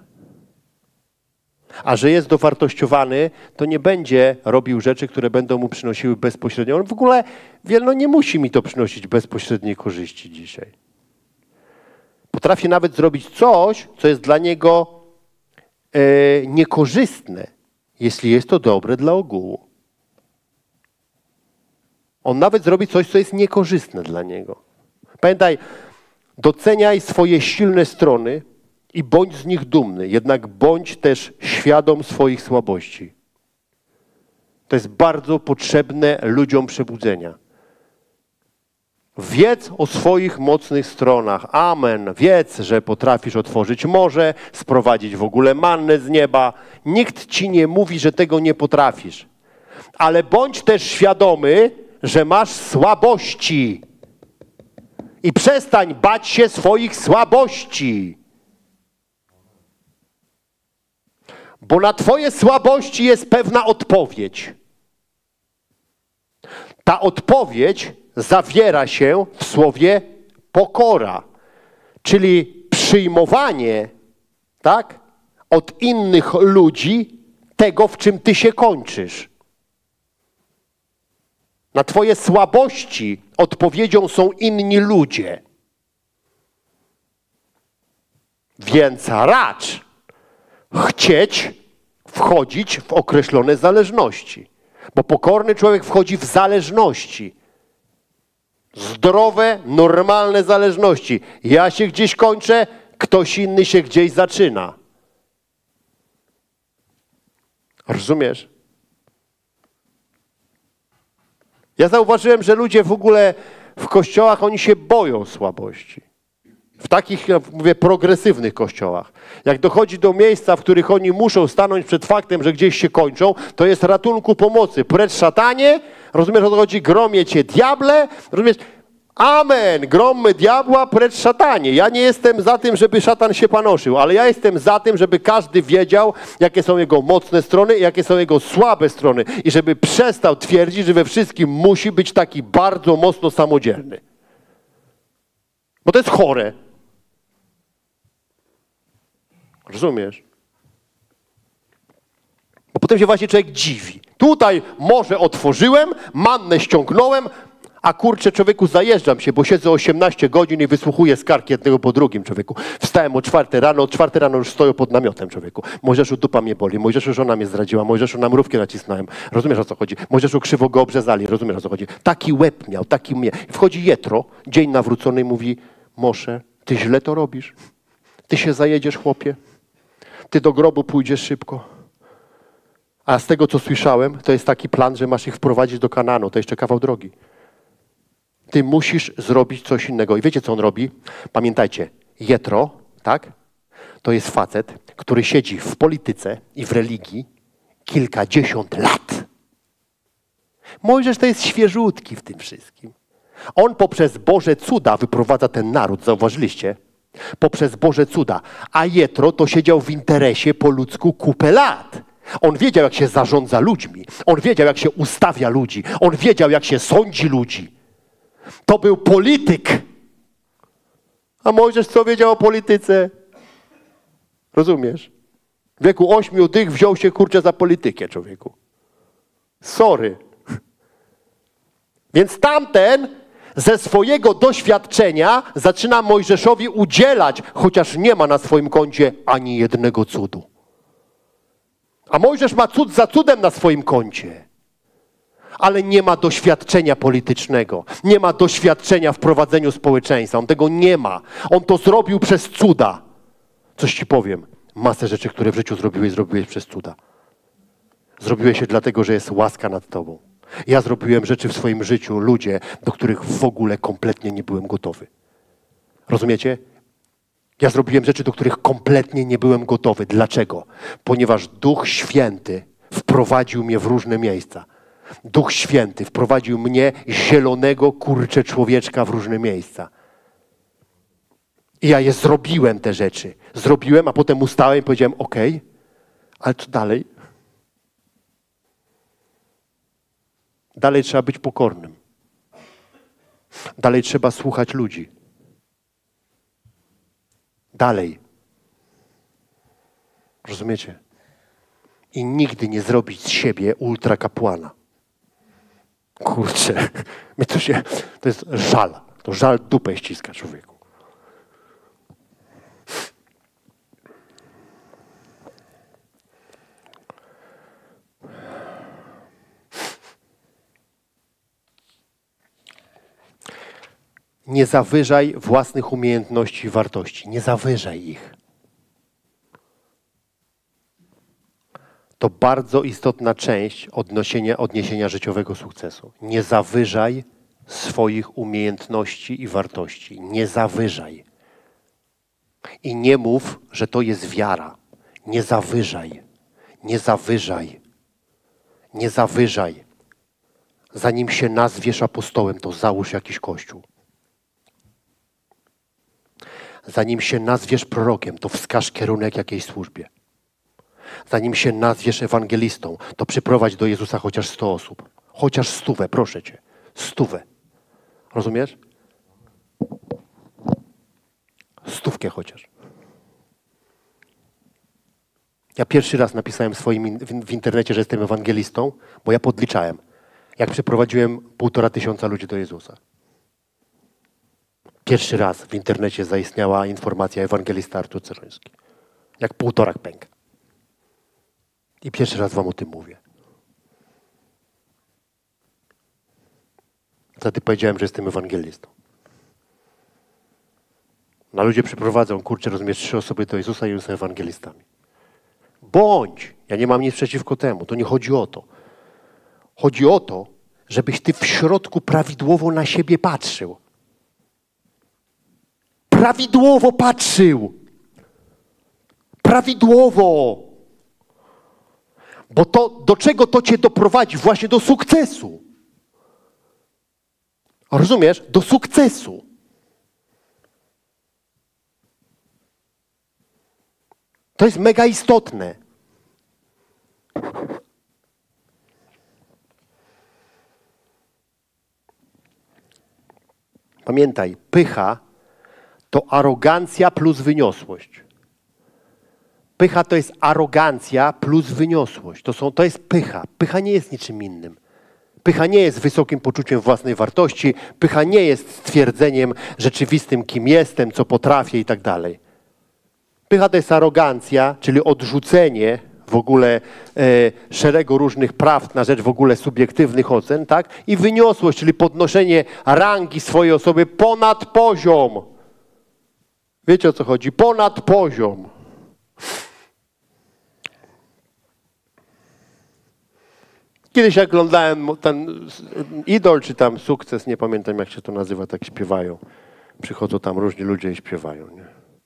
A że jest dowartościowany, to nie będzie robił rzeczy, które będą mu przynosiły bezpośrednio. On w ogóle wie, no nie musi mi to przynosić bezpośredniej korzyści dzisiaj. Potrafi nawet zrobić coś, co jest dla niego e, niekorzystne, jeśli jest to dobre dla ogółu. On nawet zrobi coś, co jest niekorzystne dla niego. Pamiętaj, doceniaj swoje silne strony i bądź z nich dumny, jednak bądź też świadom swoich słabości. To jest bardzo potrzebne ludziom przebudzenia. Wiedz o swoich mocnych stronach. Amen. Wiedz, że potrafisz otworzyć morze, sprowadzić w ogóle mannę z nieba. Nikt ci nie mówi, że tego nie potrafisz. Ale bądź też świadomy, że masz słabości. I przestań bać się swoich słabości. Bo na twoje słabości jest pewna odpowiedź. Ta odpowiedź zawiera się w słowie pokora, czyli przyjmowanie, tak, od innych ludzi tego, w czym ty się kończysz. Na twoje słabości odpowiedzią są inni ludzie. Więc racz chcieć wchodzić w określone zależności. Bo pokorny człowiek wchodzi w zależności. Zdrowe, normalne zależności. Ja się gdzieś kończę, ktoś inny się gdzieś zaczyna. Rozumiesz? Ja zauważyłem, że ludzie w ogóle w kościołach, oni się boją słabości. W takich, mówię, progresywnych kościołach. Jak dochodzi do miejsca, w których oni muszą stanąć przed faktem, że gdzieś się kończą, to jest ratunku pomocy. Precz szatanie, rozumiesz, o co chodzi? Gromie cię diable, rozumiesz? Amen, gromy diabła, precz szatanie. Ja nie jestem za tym, żeby szatan się panoszył, ale ja jestem za tym, żeby każdy wiedział, jakie są jego mocne strony i jakie są jego słabe strony. I żeby przestał twierdzić, że we wszystkim musi być taki bardzo mocno samodzielny. Bo to jest chore. Rozumiesz? Bo potem się właśnie człowiek dziwi. Tutaj morze otworzyłem, mannę ściągnąłem, a kurczę, człowieku, zajeżdżam się, bo siedzę osiemnaście godzin i wysłuchuję skarg jednego po drugim, człowieku. Wstałem o czwartej rano, o czwartej rano już stoję pod namiotem, człowieku. Mojżeszu, dupa mnie boli, Mojżeszu, żona mnie zdradziła, Mojżeszu, na mrówkę nacisnąłem. Rozumiesz, o co chodzi? Mojżeszu, krzywo go obrzezali, rozumiesz, o co chodzi? Taki łeb miał, taki mnie. Wchodzi Jetro, dzień nawrócony, i mówi: Mosze, ty źle to robisz. Ty się zajedziesz, chłopie. Ty do grobu pójdziesz szybko. A z tego, co słyszałem, to jest taki plan, że masz ich wprowadzić do Kanaanu. To jeszcze kawał drogi. Ty musisz zrobić coś innego. I wiecie, co on robi? Pamiętajcie, Jetro, tak? To jest facet, który siedzi w polityce i w religii kilkadziesiąt lat. Mojżesz to jest świeżutki w tym wszystkim. On poprzez Boże cuda wyprowadza ten naród, zauważyliście? Poprzez Boże cuda. A Jetro to siedział w interesie po ludzku kupę lat. On wiedział, jak się zarządza ludźmi. On wiedział, jak się ustawia ludzi. On wiedział, jak się sądzi ludzi. To był polityk. A Mojżesz co wiedział o polityce? Rozumiesz? W wieku ośmiu dych wziął się, kurczę, za politykę, człowieku. Sorry. Więc tamten ze swojego doświadczenia zaczyna Mojżeszowi udzielać, chociaż nie ma na swoim koncie ani jednego cudu. A Mojżesz ma cud za cudem na swoim koncie. Ale nie ma doświadczenia politycznego. Nie ma doświadczenia w prowadzeniu społeczeństwa. On tego nie ma. On to zrobił przez cuda. Coś ci powiem. Masę rzeczy, które w życiu zrobiłeś, zrobiłeś przez cuda. Zrobiłeś je dlatego, że jest łaska nad tobą. Ja zrobiłem rzeczy w swoim życiu, ludzie, do których w ogóle kompletnie nie byłem gotowy. Rozumiecie? Ja zrobiłem rzeczy, do których kompletnie nie byłem gotowy. Dlaczego? Ponieważ Duch Święty wprowadził mnie w różne miejsca. Duch Święty wprowadził mnie, zielonego, kurczę, człowieczka w różne miejsca. I ja je zrobiłem, te rzeczy. Zrobiłem, a potem ustałem i powiedziałem, okej, okay, ale co dalej? Dalej trzeba być pokornym. Dalej trzeba słuchać ludzi. Dalej. Rozumiecie? I nigdy nie zrobić z siebie ultrakapłana. Kurczę, my to się, to jest żal. To żal dupę ściska człowieku. Nie zawyżaj własnych umiejętności i wartości. Nie zawyżaj ich. To bardzo istotna część odniesienia, odniesienia życiowego sukcesu. Nie zawyżaj swoich umiejętności i wartości. Nie zawyżaj. I nie mów, że to jest wiara. Nie zawyżaj. Nie zawyżaj. Nie zawyżaj. Zanim się nazwiesz apostołem, to załóż jakiś kościół. Zanim się nazwiesz prorokiem, to wskaż kierunek jakiejś służbie. Zanim się nazwiesz ewangelistą, to przyprowadź do Jezusa chociaż sto osób. Chociaż stówę, proszę cię. Stówę. Rozumiesz? Stówkę chociaż. Ja pierwszy raz napisałem w swoim w internecie, że jestem ewangelistą, bo ja podliczałem, jak przyprowadziłem półtora tysiąca ludzi do Jezusa. Pierwszy raz w internecie zaistniała informacja ewangelista Artur Ceroński. Jak półtorak pęk. I pierwszy raz wam o tym mówię. Wtedy powiedziałem, że jestem ewangelistą. No ludzie przyprowadzą, kurczę, rozumiesz, trzy osoby do Jezusa i już są ewangelistami. Bądź! Ja nie mam nic przeciwko temu. To nie chodzi o to. Chodzi o to, żebyś ty w środku prawidłowo na siebie patrzył. Prawidłowo patrzył. Prawidłowo. Bo to, do czego to cię doprowadzi? Właśnie do sukcesu. Rozumiesz? Do sukcesu. To jest mega istotne. Pamiętaj, pycha to arogancja plus wyniosłość. Pycha to jest arogancja plus wyniosłość. To, są, to jest pycha. Pycha nie jest niczym innym. Pycha nie jest wysokim poczuciem własnej wartości. Pycha nie jest stwierdzeniem rzeczywistym, kim jestem, co potrafię i tak dalej. Pycha to jest arogancja, czyli odrzucenie w ogóle e, szeregu różnych prawd na rzecz w ogóle subiektywnych ocen, tak? I wyniosłość, czyli podnoszenie rangi swojej osoby ponad poziom. Wiecie, o co chodzi? Ponad poziom. Kiedyś jak oglądałem ten Idol, czy tam Sukces, nie pamiętam jak się to nazywa, tak śpiewają. Przychodzą tam różni ludzie i śpiewają. Nie?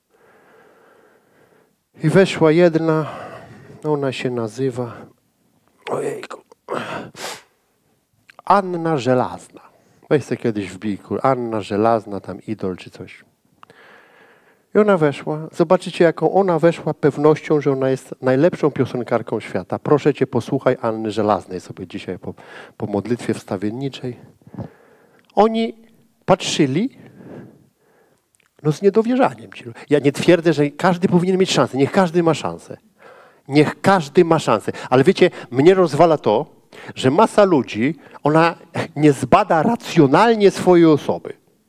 I weszła jedna, ona się nazywa, ojejku, Anna Żelazna. Weź sobie kiedyś wbij, Anna Żelazna, tam Idol czy coś. I ona weszła. Zobaczycie, jaką ona weszła pewnością, że ona jest najlepszą piosenkarką świata. Proszę cię, posłuchaj Anny Żelaznej sobie dzisiaj po, po modlitwie wstawienniczej. Oni patrzyli, no z niedowierzaniem. Ja nie twierdzę, że każdy powinien mieć szansę. Niech każdy ma szansę. Niech każdy ma szansę. Ale wiecie, mnie rozwala to, że masa ludzi, ona nie zbada racjonalnie swojej osoby.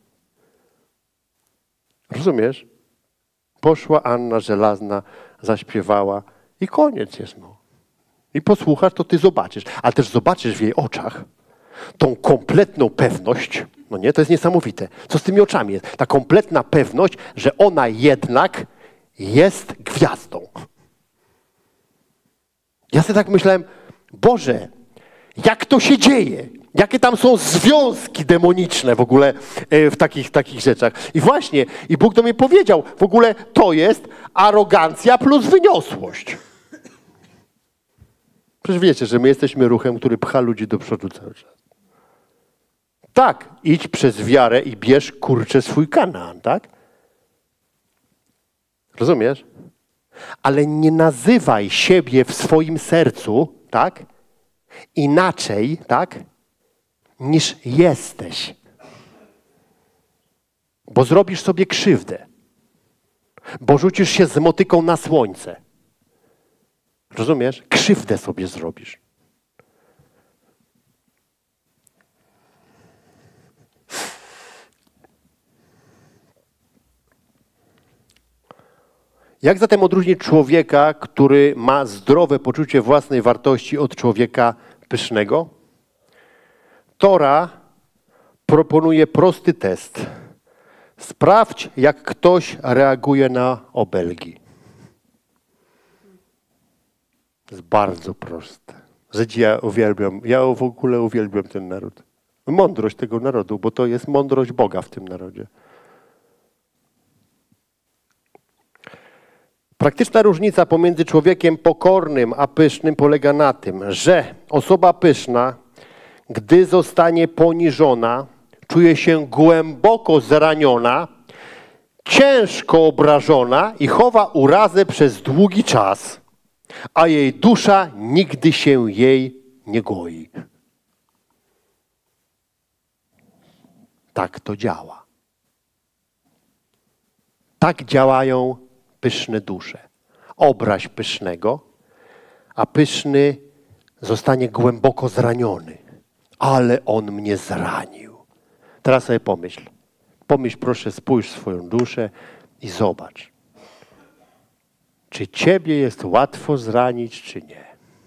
Rozumiesz? Poszła Anna Żelazna, zaśpiewała i koniec jest. No. I posłuchasz, to ty zobaczysz. Ale też zobaczysz w jej oczach tą kompletną pewność. No nie, to jest niesamowite. Co z tymi oczami jest? Ta kompletna pewność, że ona jednak jest gwiazdą. Ja sobie tak myślałem, Boże, jak to się dzieje? Jakie tam są związki demoniczne w ogóle w takich, takich rzeczach. I właśnie, i Bóg do mnie powiedział, w ogóle to jest arogancja plus wyniosłość. Przecież wiecie, że my jesteśmy ruchem, który pcha ludzi do przodu cały czas. Tak, idź przez wiarę i bierz, kurczę, swój Kanaan, tak? Rozumiesz? Ale nie nazywaj siebie w swoim sercu, tak? Inaczej, tak? Niż jesteś. Bo zrobisz sobie krzywdę. Bo rzucisz się z motyką na słońce. Rozumiesz? Krzywdę sobie zrobisz. Jak zatem odróżnić człowieka, który ma zdrowe poczucie własnej wartości od człowieka pysznego? Tora proponuje prosty test. Sprawdź, jak ktoś reaguje na obelgi. To jest bardzo proste. Żydzi ja uwielbiam, ja w ogóle uwielbiam ten naród. Mądrość tego narodu, bo to jest mądrość Boga w tym narodzie. Praktyczna różnica pomiędzy człowiekiem pokornym a pysznym polega na tym, że osoba pyszna, gdy zostanie poniżona, czuje się głęboko zraniona, ciężko obrażona i chowa urazę przez długi czas, a jej dusza nigdy się jej nie goi. Tak to działa. Tak działają pyszne dusze. Obraź pysznego, a pyszny zostanie głęboko zraniony. Ale on mnie zranił. Teraz sobie pomyśl. Pomyśl, proszę, spójrz w swoją duszę i zobacz. Czy ciebie jest łatwo zranić, czy nie?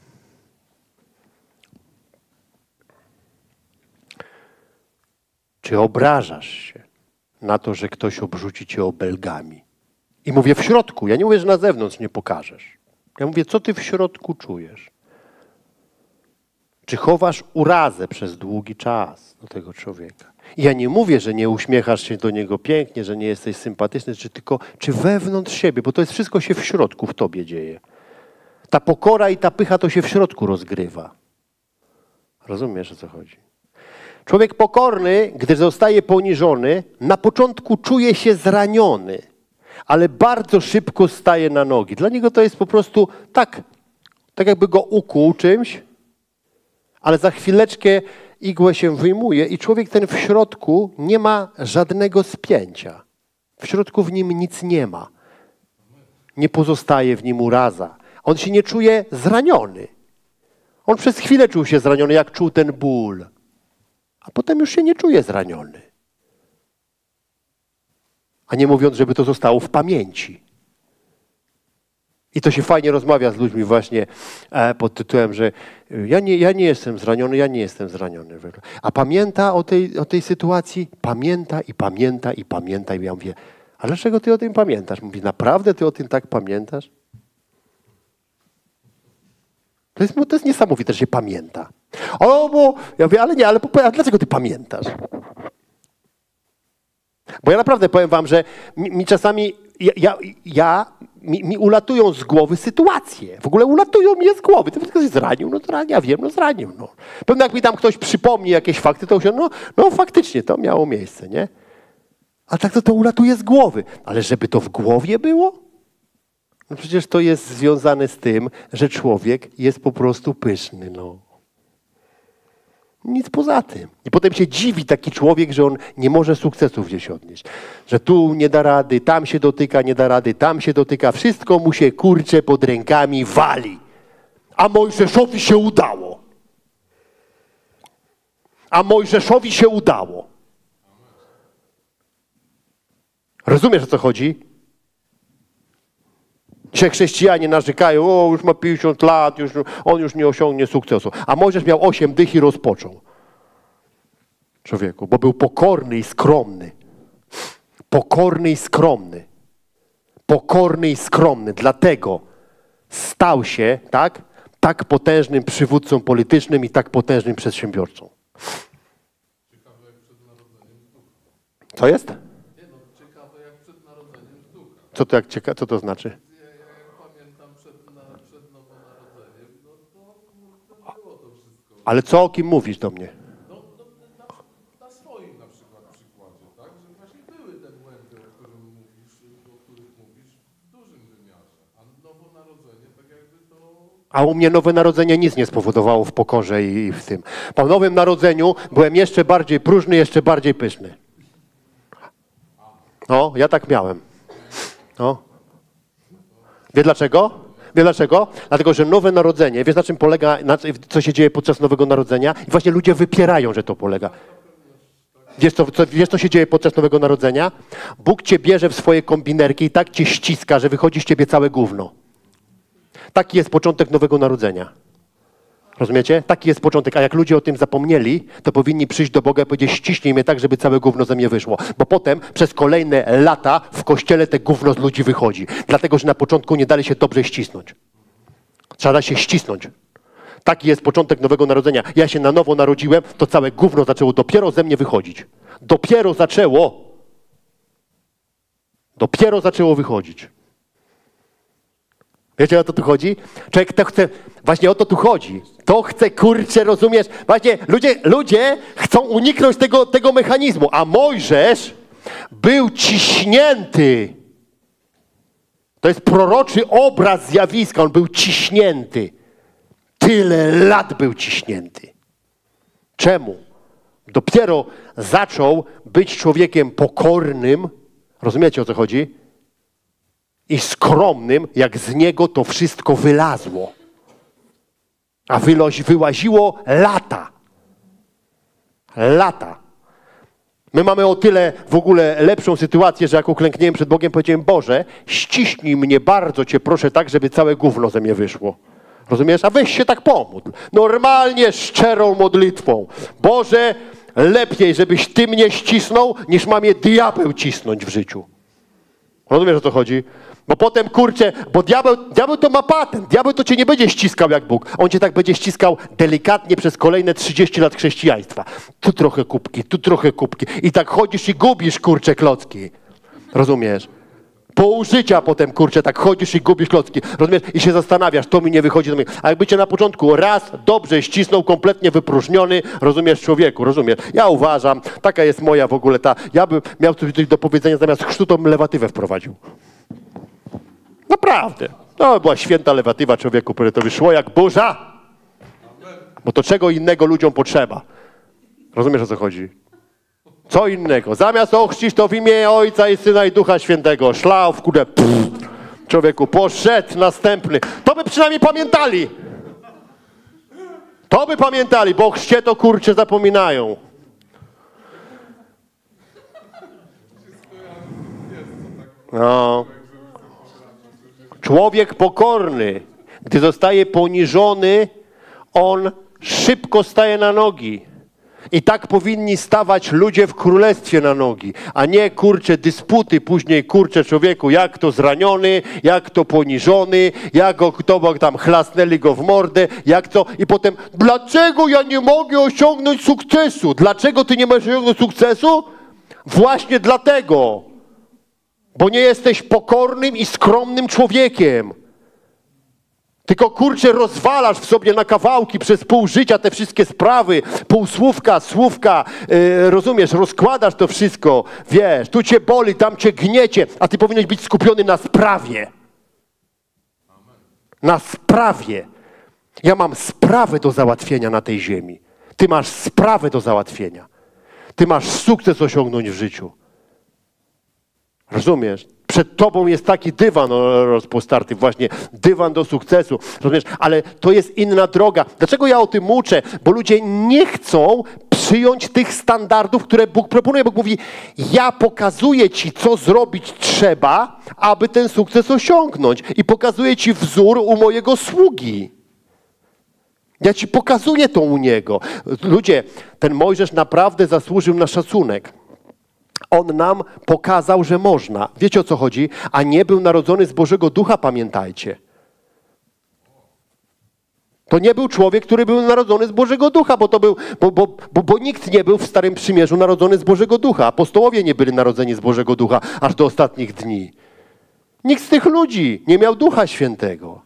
Czy obrażasz się na to, że ktoś obrzuci cię obelgami? I mówię w środku. Ja nie mówię, że na zewnątrz nie pokażesz. Ja mówię, co ty w środku czujesz? Czy chowasz urazę przez długi czas do tego człowieka? I ja nie mówię, że nie uśmiechasz się do niego pięknie, że nie jesteś sympatyczny, czy tylko, czy wewnątrz siebie, bo to jest wszystko się w środku w tobie dzieje. Ta pokora i ta pycha to się w środku rozgrywa. Rozumiesz, o co chodzi? Człowiek pokorny, gdy zostaje poniżony, na początku czuje się zraniony, ale bardzo szybko staje na nogi. Dla niego to jest po prostu tak, tak jakby go ukuł czymś, ale za chwileczkę igłę się wyjmuje i człowiek ten w środku nie ma żadnego spięcia. W środku w nim nic nie ma. Nie pozostaje w nim uraza. On się nie czuje zraniony. On przez chwilę czuł się zraniony, jak czuł ten ból. A potem już się nie czuje zraniony. A nie mówiąc, żeby to zostało w pamięci. I to się fajnie rozmawia z ludźmi właśnie e, pod tytułem, że ja nie, ja nie jestem zraniony, ja nie jestem zraniony. A pamięta o tej, o tej sytuacji? Pamięta i pamięta i pamięta. I ja mówię, a dlaczego ty o tym pamiętasz? Mówi, naprawdę ty o tym tak pamiętasz? To jest, to jest niesamowite, że się pamięta. O, bo ja mówię, ale nie, ale a dlaczego ty pamiętasz? Bo ja naprawdę powiem wam, że mi, mi czasami, ja, ja, ja mi, mi ulatują z głowy sytuacje. W ogóle ulatują mnie z głowy. Ty ktoś zranił, no zranił, ja wiem, no zranił. No. Pewnie jak mi tam ktoś przypomni jakieś fakty, to się, no, no faktycznie to miało miejsce, nie? A tak to to ulatuje z głowy. Ale żeby to w głowie było? No przecież to jest związane z tym, że człowiek jest po prostu pyszny, no. Nic poza tym. I potem się dziwi taki człowiek, że on nie może sukcesów gdzieś odnieść. Że tu nie da rady, tam się dotyka, nie da rady, tam się dotyka. Wszystko mu się, kurcze, pod rękami wali. A Mojżeszowi się udało. A Mojżeszowi się udało. Rozumiesz, o co chodzi? Dzisiaj chrześcijanie narzekają, o już ma pięćdziesiąt lat, już, on już nie osiągnie sukcesu. A Mojżesz miał osiem dych i rozpoczął. Człowieku, bo był pokorny i skromny. Pokorny i skromny. Pokorny i skromny. Dlatego stał się, tak, tak potężnym przywódcą politycznym i tak potężnym przedsiębiorcą. Ciekawe jak przed narodzeniem ducha. Co jest? Nie no, ciekawe jak przed narodzeniem ducha. Co to, jak cieka- co to znaczy? Ja, ja jak pamiętam przed, na, przed nowonarodzeniem, no to kurde, było to wszystko. Ale co, o kim mówisz do mnie? No, no na, na swoim na przykład przykładzie, tak? Że właśnie były te błędy, o których mówisz, o których mówisz w dużym wymiarze. A nowonarodzenie tak jakby to... A u mnie nowe narodzenie nic nie spowodowało w pokorze i w tym. Po nowym narodzeniu byłem jeszcze bardziej próżny, jeszcze bardziej pyszny. No, ja tak miałem. No. Wie dlaczego? Wie dlaczego? Dlatego, że nowe narodzenie, wiesz na czym polega, na, co się dzieje podczas nowego narodzenia? I właśnie ludzie wypierają, że to polega. Wiesz co, co, wiesz, co się dzieje podczas nowego narodzenia? Bóg cię bierze w swoje kombinerki i tak cię ściska, że wychodzi z ciebie całe gówno. Taki jest początek nowego narodzenia. Rozumiecie? Taki jest początek. A jak ludzie o tym zapomnieli, to powinni przyjść do Boga i powiedzieć, ściśnij mnie tak, żeby całe gówno ze mnie wyszło. Bo potem przez kolejne lata w kościele te gówno z ludzi wychodzi. Dlatego, że na początku nie dali się dobrze ścisnąć. Trzeba się ścisnąć. Taki jest początek nowego narodzenia. Ja się na nowo narodziłem, to całe gówno zaczęło dopiero ze mnie wychodzić. Dopiero zaczęło. Dopiero zaczęło wychodzić. Wiecie, o to tu chodzi? Człowiek to chce, właśnie o to tu chodzi. To chce, kurczę, rozumiesz? Właśnie ludzie, ludzie chcą uniknąć tego, tego mechanizmu, a Mojżesz był ciśnięty. To jest proroczy obraz zjawiska, on był ciśnięty. Tyle lat był ciśnięty. Czemu? Dopiero zaczął być człowiekiem pokornym, rozumiecie, o co chodzi? I skromnym, jak z niego to wszystko wylazło. A wylozi, wyłaziło lata. Lata. My mamy o tyle w ogóle lepszą sytuację, że jak uklękniłem przed Bogiem, powiedziałem, Boże, ściśnij mnie bardzo Cię proszę tak, żeby całe gówno ze mnie wyszło. Rozumiesz? A weź się tak pomódl. Normalnie, szczerą modlitwą. Boże, lepiej, żebyś Ty mnie ścisnął, niż ma mnie diabeł cisnąć w życiu. Rozumiesz, o co chodzi? Bo potem, kurczę, bo diabeł, diabeł to ma patent. Diabeł to cię nie będzie ściskał jak Bóg. On cię tak będzie ściskał delikatnie przez kolejne trzydzieści lat chrześcijaństwa. Tu trochę kubki, tu trochę kubki. I tak chodzisz i gubisz, kurczę, klocki. Rozumiesz? Pół życia potem, kurczę, tak chodzisz i gubisz klocki. Rozumiesz? I się zastanawiasz, to mi nie wychodzi. To mi... A jakby cię na początku raz dobrze ścisnął, kompletnie wypróżniony, rozumiesz, człowieku, rozumiesz? Ja uważam, taka jest moja w ogóle ta... Ja bym miał coś do powiedzenia, zamiast chrztu, to bym lewatywę wprowadził. Naprawdę. To była święta lewatywa, człowieku, które to wyszło jak burza. Bo to czego innego ludziom potrzeba. Rozumiesz, o co chodzi? Co innego? Zamiast ochrzcić to w imię Ojca i Syna i Ducha Świętego. Szlauf, kurde, pff. Człowieku, poszedł następny. To by przynajmniej pamiętali. To by pamiętali, bo o chrzcie to, kurczę, zapominają. No. Człowiek pokorny, gdy zostaje poniżony, on szybko staje na nogi. I tak powinni stawać ludzie w królestwie na nogi, a nie, kurczę, dysputy później, kurczę, człowieku, jak to zraniony, jak to poniżony, jak go, kto bo tam chlasnęli go w mordę, jak to, i potem, dlaczego ja nie mogę osiągnąć sukcesu? Dlaczego ty nie możesz osiągnąć sukcesu? Właśnie dlatego, bo nie jesteś pokornym i skromnym człowiekiem. Tylko, kurczę, rozwalasz w sobie na kawałki przez pół życia te wszystkie sprawy, półsłówka, słówka, yy, rozumiesz, rozkładasz to wszystko, wiesz, tu cię boli, tam cię gniecie, a ty powinieneś być skupiony na sprawie. Na sprawie. Ja mam sprawę do załatwienia na tej ziemi. Ty masz sprawę do załatwienia. Ty masz sukces osiągnąć w życiu. Rozumiesz? Przed tobą jest taki dywan rozpostarty, właśnie dywan do sukcesu, rozumiesz? Ale to jest inna droga. Dlaczego ja o tym uczę? Bo ludzie nie chcą przyjąć tych standardów, które Bóg proponuje. Bóg mówi, ja pokazuję ci, co zrobić trzeba, aby ten sukces osiągnąć. I pokazuję ci wzór u mojego sługi. Ja ci pokazuję to u niego. Ludzie, ten Mojżesz naprawdę zasłużył na szacunek. On nam pokazał, że można. Wiecie, o co chodzi? A nie był narodzony z Bożego Ducha, pamiętajcie. To nie był człowiek, który był narodzony z Bożego Ducha, bo, to był, bo, bo, bo, bo nikt nie był w Starym Przymierzu narodzony z Bożego Ducha. Apostołowie nie byli narodzeni z Bożego Ducha aż do ostatnich dni. Nikt z tych ludzi nie miał Ducha Świętego.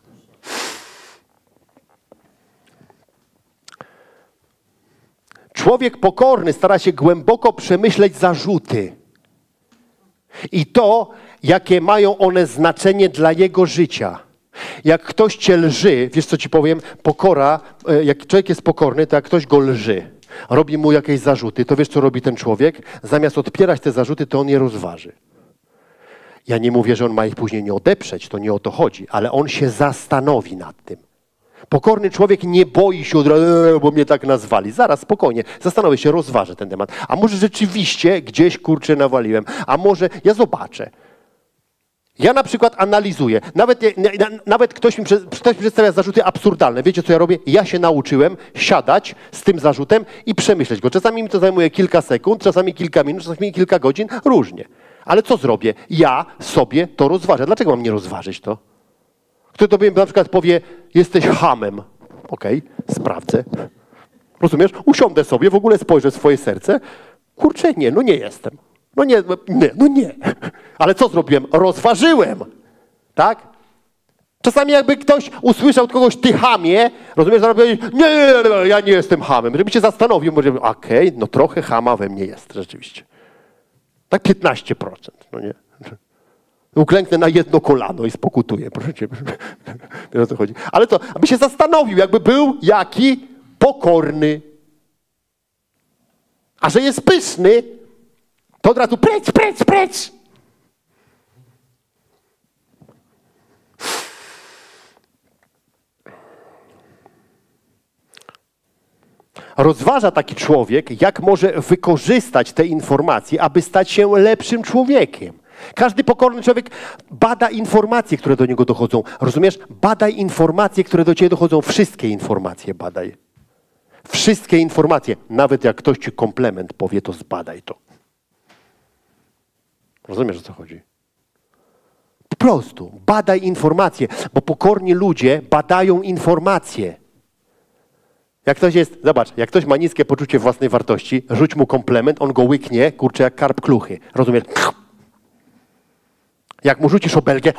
Człowiek pokorny stara się głęboko przemyśleć zarzuty i to, jakie mają one znaczenie dla jego życia. Jak ktoś cię lży, wiesz co ci powiem, pokora, jak człowiek jest pokorny, to jak ktoś go lży, robi mu jakieś zarzuty, to wiesz co robi ten człowiek? Zamiast odpierać te zarzuty, to on je rozważy. Ja nie mówię, że on ma ich później nie odeprzeć, to nie o to chodzi, ale on się zastanowi nad tym. Pokorny człowiek nie boi się od razu, bo mnie tak nazwali. Zaraz, spokojnie, zastanowię się, rozważę ten temat. A może rzeczywiście gdzieś, kurczę, nawaliłem. A może ja zobaczę. Ja na przykład analizuję. Nawet, nawet ktoś, mi, ktoś mi przedstawia zarzuty absurdalne. Wiecie, co ja robię? Ja się nauczyłem siadać z tym zarzutem i przemyśleć go. Czasami mi to zajmuje kilka sekund, czasami kilka minut, czasami kilka godzin. Różnie. Ale co zrobię? Ja sobie to rozważę. Dlaczego mam nie rozważyć to? Kto tobie na przykład powie, jesteś chamem. Okej, okay, sprawdzę. Rozumiesz? Usiądę sobie, w ogóle spojrzę w swoje serce. Kurczę, nie, no nie jestem. No nie, nie, no nie. Ale co zrobiłem? Rozważyłem. Tak? Czasami jakby ktoś usłyszał od kogoś, ty chamie, rozumiesz, zaraz powiedzieć, nie, nie, nie, ja nie jestem hamem. Żeby się zastanowił, może, okej, okay, no trochę chama we mnie jest rzeczywiście. Tak piętnaście procent, no nie? Uklęknę na jedno kolano i spokutuję, proszę cię. Wiesz, o co chodzi. Ale co, aby się zastanowił, jakby był jaki pokorny. A że jest pyszny, to od razu precz, precz, precz. Rozważa taki człowiek, jak może wykorzystać te informacje, aby stać się lepszym człowiekiem. Każdy pokorny człowiek bada informacje, które do niego dochodzą. Rozumiesz? Badaj informacje, które do ciebie dochodzą. Wszystkie informacje badaj. Wszystkie informacje. Nawet jak ktoś ci komplement powie, to zbadaj to. Rozumiesz, o co chodzi? Po prostu badaj informacje, bo pokorni ludzie badają informacje. Jak ktoś jest, zobacz, jak ktoś ma niskie poczucie własnej wartości, rzuć mu komplement, on go łyknie, kurczę, jak karp kluchy. Rozumiesz? Jak mu rzucisz obelgę,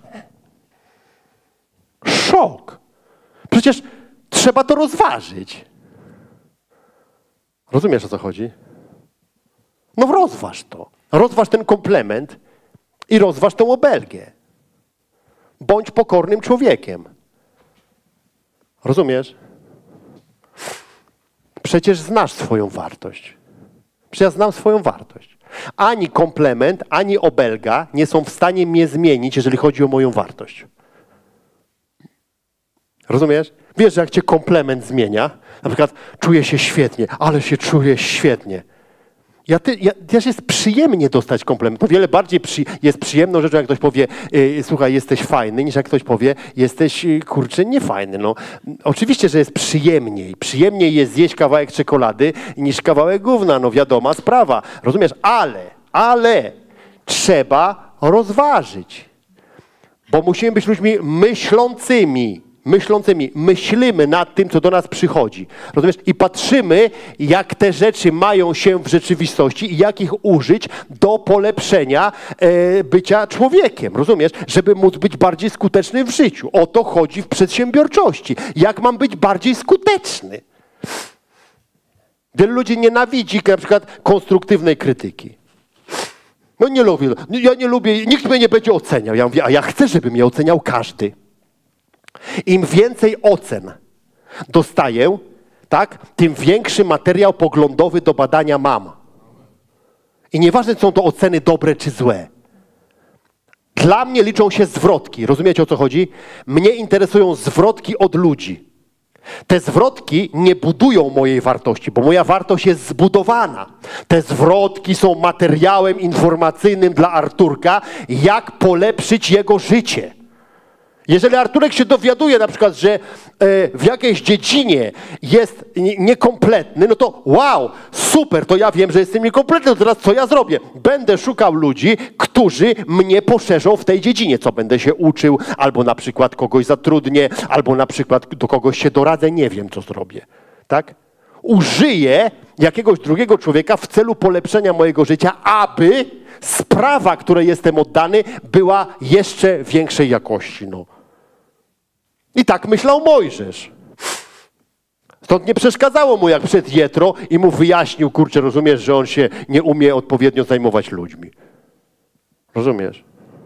szok. Przecież trzeba to rozważyć. Rozumiesz, o co chodzi? No rozważ to. Rozważ ten komplement i rozważ tę obelgę. Bądź pokornym człowiekiem. Rozumiesz? Przecież znasz swoją wartość. Przecież ja znam swoją wartość. Ani komplement, ani obelga nie są w stanie mnie zmienić, jeżeli chodzi o moją wartość. Rozumiesz? Wiesz, że jak cię komplement zmienia, na przykład czuję się świetnie, ale się czuję świetnie. Ja, ty, ja też jest przyjemnie dostać komplement. O wiele bardziej przy, jest przyjemną rzeczą, jak ktoś powie, yy, słuchaj, jesteś fajny, niż jak ktoś powie, jesteś, yy, kurczę, niefajny. No, oczywiście, że jest przyjemniej. Przyjemniej jest zjeść kawałek czekolady niż kawałek gówna. No wiadoma sprawa. Rozumiesz? Ale, ale trzeba rozważyć. Bo musimy być ludźmi myślącymi. Myślącymi, myślimy nad tym, co do nas przychodzi. Rozumiesz? I patrzymy, jak te rzeczy mają się w rzeczywistości i jak ich użyć do polepszenia e, bycia człowiekiem. Rozumiesz? Żeby móc być bardziej skuteczny w życiu. O to chodzi w przedsiębiorczości. Jak mam być bardziej skuteczny? Wielu ludzi nienawidzi na przykład konstruktywnej krytyki. No nie lubię. Ja nie lubię, nikt mnie nie będzie oceniał. Ja mówię, a ja chcę, żeby mnie oceniał każdy. Im więcej ocen dostaję, tak, tym większy materiał poglądowy do badania mam. I nieważne, czy są to oceny dobre czy złe. Dla mnie liczą się zwrotki. Rozumiecie, o co chodzi? Mnie interesują zwrotki od ludzi. Te zwrotki nie budują mojej wartości, bo moja wartość jest zbudowana. Te zwrotki są materiałem informacyjnym dla Arturka, jak polepszyć jego życie. Jeżeli Arturek się dowiaduje na przykład, że e, w jakiejś dziedzinie jest niekompletny, no to wow, super, to ja wiem, że jestem niekompletny, to teraz co ja zrobię? Będę szukał ludzi, którzy mnie poszerzą w tej dziedzinie, co będę się uczył, albo na przykład kogoś zatrudnię, albo na przykład do kogoś się doradzę, nie wiem, co zrobię. Tak? Użyję jakiegoś drugiego człowieka w celu polepszenia mojego życia, aby sprawa, której jestem oddany, była jeszcze większej jakości. No. I tak myślał Mojżesz. Stąd nie przeszkadzało mu, jak przed Jetro i mu wyjaśnił, kurczę, rozumiesz, że on się nie umie odpowiednio zajmować ludźmi. Rozumiesz?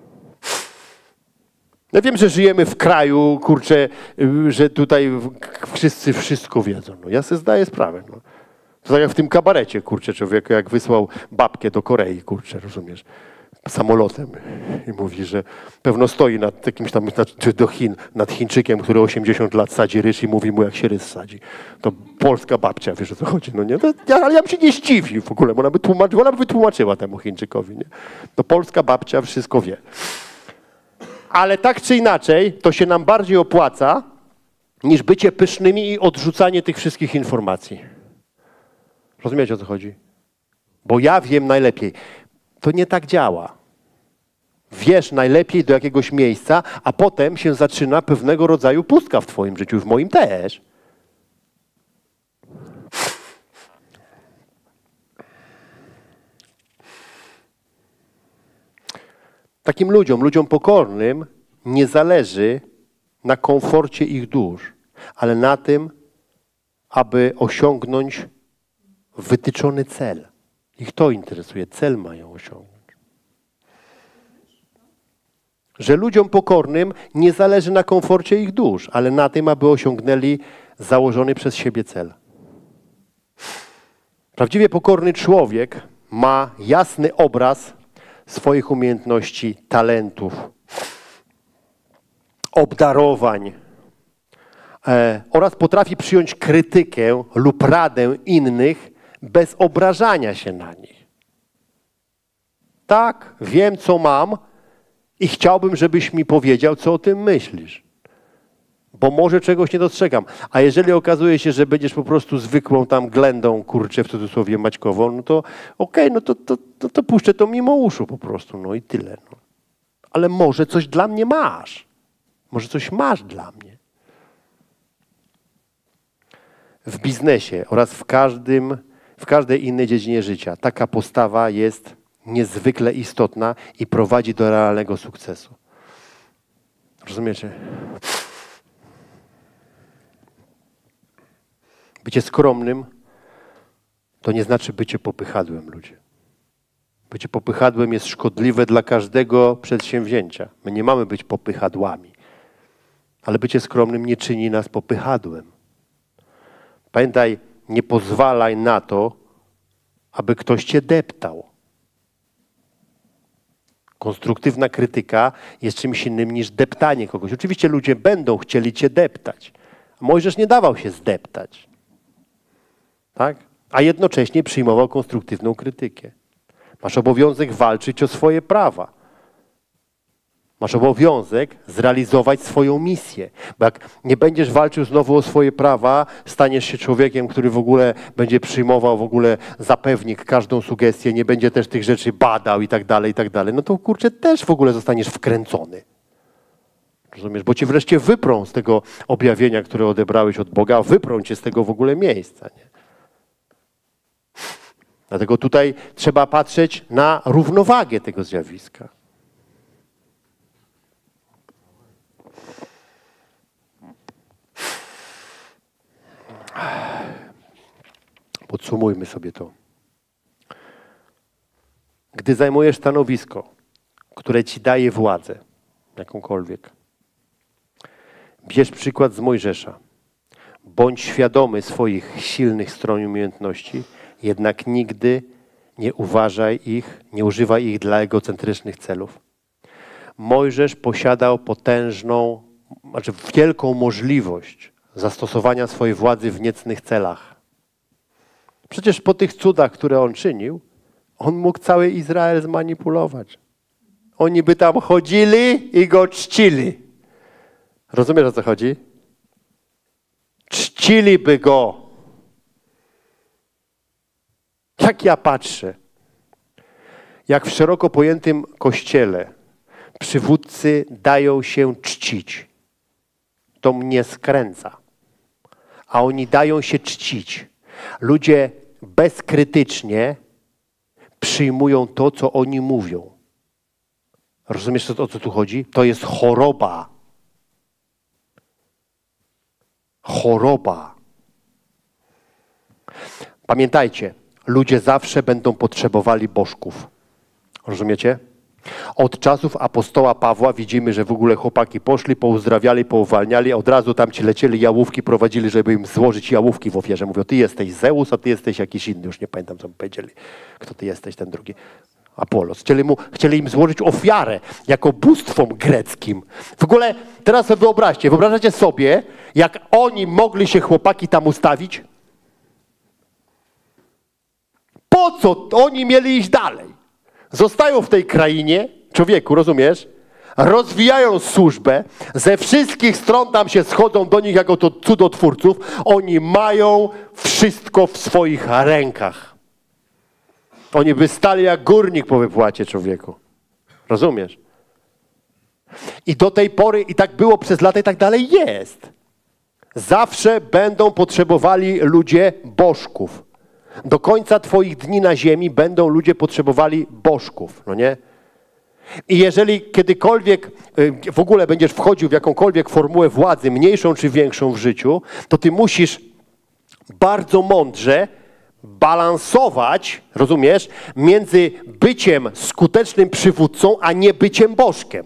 Ja wiem, że żyjemy w kraju, kurczę, że tutaj wszyscy wszystko wiedzą. No, ja sobie zdaję sprawę. No. To tak jak w tym kabarecie, kurczę, człowiek jak wysłał babkę do Korei, kurczę, rozumiesz, samolotem i mówi, że pewno stoi nad jakimś tam, czy do Chin, nad Chińczykiem, który osiemdziesiąt lat sadzi ryż i mówi mu, jak się rys sadzi. To polska babcia, wiesz, o co chodzi, no nie? To, ja, ale ja bym się nie zdziwił w ogóle, bo ona by, tłumaczy, ona by wytłumaczyła temu Chińczykowi, nie? To polska babcia wszystko wie. Ale tak czy inaczej, to się nam bardziej opłaca, niż bycie pysznymi i odrzucanie tych wszystkich informacji. Rozumiecie, o co chodzi? Bo ja wiem najlepiej. To nie tak działa. Wiesz najlepiej do jakiegoś miejsca, a potem się zaczyna pewnego rodzaju pustka w twoim życiu i w moim też. Takim ludziom, ludziom pokornym nie zależy na komforcie ich dusz, ale na tym, aby osiągnąć wytyczony cel. Ich to interesuje, cel mają osiągnąć. Że ludziom pokornym nie zależy na komforcie ich dusz, ale na tym, aby osiągnęli założony przez siebie cel. Prawdziwie pokorny człowiek ma jasny obraz swoich umiejętności, talentów, obdarowań e, oraz potrafi przyjąć krytykę lub radę innych bez obrażania się na nich. Tak, wiem, co mam i chciałbym, żebyś mi powiedział, co o tym myślisz. Bo może czegoś nie dostrzegam. A jeżeli okazuje się, że będziesz po prostu zwykłą tam ględą, kurczę, w cudzysłowie maćkową, no to okej, okay, no to, to, to, to puszczę to mimo uszu po prostu, no i tyle. No. Ale może coś dla mnie masz. Może coś masz dla mnie. W biznesie oraz w każdym, w każdej innej dziedzinie życia taka postawa jest niezwykle istotna i prowadzi do realnego sukcesu. Rozumiecie? Bycie skromnym to nie znaczy bycie popychadłem, ludzie. Bycie popychadłem jest szkodliwe dla każdego przedsięwzięcia. My nie mamy być popychadłami. Ale bycie skromnym nie czyni nas popychadłem. Pamiętaj, nie pozwalaj na to, aby ktoś cię deptał. Konstruktywna krytyka jest czymś innym niż deptanie kogoś. Oczywiście ludzie będą chcieli cię deptać. A Mojżesz nie dawał się zdeptać. Tak? a jednocześnie przyjmował konstruktywną krytykę. Masz obowiązek walczyć o swoje prawa. Masz obowiązek zrealizować swoją misję. Bo jak nie będziesz walczył znowu o swoje prawa, staniesz się człowiekiem, który w ogóle będzie przyjmował w ogóle za pewnik każdą sugestię, nie będzie też tych rzeczy badał i tak dalej, i tak dalej. No to kurczę, też w ogóle zostaniesz wkręcony. Rozumiesz? Bo cię wreszcie wyprą z tego objawienia, które odebrałeś od Boga, wyprą cię z tego w ogóle miejsca. Nie? Dlatego tutaj trzeba patrzeć na równowagę tego zjawiska. Podsumujmy sobie to. Gdy zajmujesz stanowisko, które ci daje władzę, jakąkolwiek, bierz przykład z Mojżesza. Bądź świadomy swoich silnych stron i umiejętności, jednak nigdy nie uważaj ich, nie używaj ich dla egocentrycznych celów. Mojżesz posiadał potężną, znaczy wielką możliwość zastosowania swojej władzy w niecnych celach. Przecież po tych cudach, które on czynił, on mógł cały Izrael zmanipulować. Oni by tam chodzili i go czcili. Rozumiesz, o co chodzi? Czciliby go. Jak ja patrzę, jak w szeroko pojętym kościele przywódcy dają się czcić, to mnie skręca. A oni dają się czcić. Ludzie bezkrytycznie przyjmują to, co oni mówią. Rozumiesz, o co tu chodzi? To jest choroba. Choroba. Pamiętajcie, ludzie zawsze będą potrzebowali bożków. Rozumiecie? Od czasów apostoła Pawła widzimy, że w ogóle chłopaki poszli, pouzdrawiali, pouwalniali, od razu tam ci lecieli jałówki, prowadzili, żeby im złożyć jałówki w ofierze. Mówią, ty jesteś Zeus, a ty jesteś jakiś inny. Już nie pamiętam, co mi powiedzieli. Kto ty jesteś, ten drugi? Apolos. Chcieli, mu, chcieli im złożyć ofiarę jako bóstwom greckim. W ogóle teraz sobie wyobraźcie, wyobrażacie sobie, jak oni mogli się chłopaki tam ustawić? Po co oni mieli iść dalej? Zostają w tej krainie, człowieku, rozumiesz? Rozwijają służbę, ze wszystkich stron tam się schodzą do nich jako to cudotwórców. Oni mają wszystko w swoich rękach. Oni by stali jak górnik po wypłacie, człowieku. Rozumiesz? I do tej pory, i tak było przez lata, i tak dalej jest. Zawsze będą potrzebowali ludzie bożków. Do końca twoich dni na ziemi będą ludzie potrzebowali bożków, no nie? I jeżeli kiedykolwiek w ogóle będziesz wchodził w jakąkolwiek formułę władzy, mniejszą czy większą w życiu, to ty musisz bardzo mądrze balansować, rozumiesz, między byciem skutecznym przywódcą, a nie byciem bożkiem.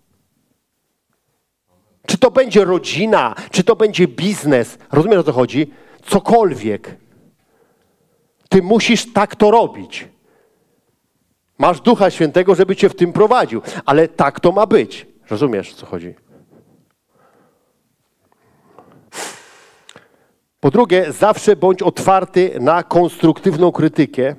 Czy to będzie rodzina, czy to będzie biznes, rozumiesz, o co chodzi? Cokolwiek. Ty musisz tak to robić. Masz Ducha Świętego, żeby cię w tym prowadził, ale tak to ma być. Rozumiesz, o co chodzi? Po drugie, zawsze bądź otwarty na konstruktywną krytykę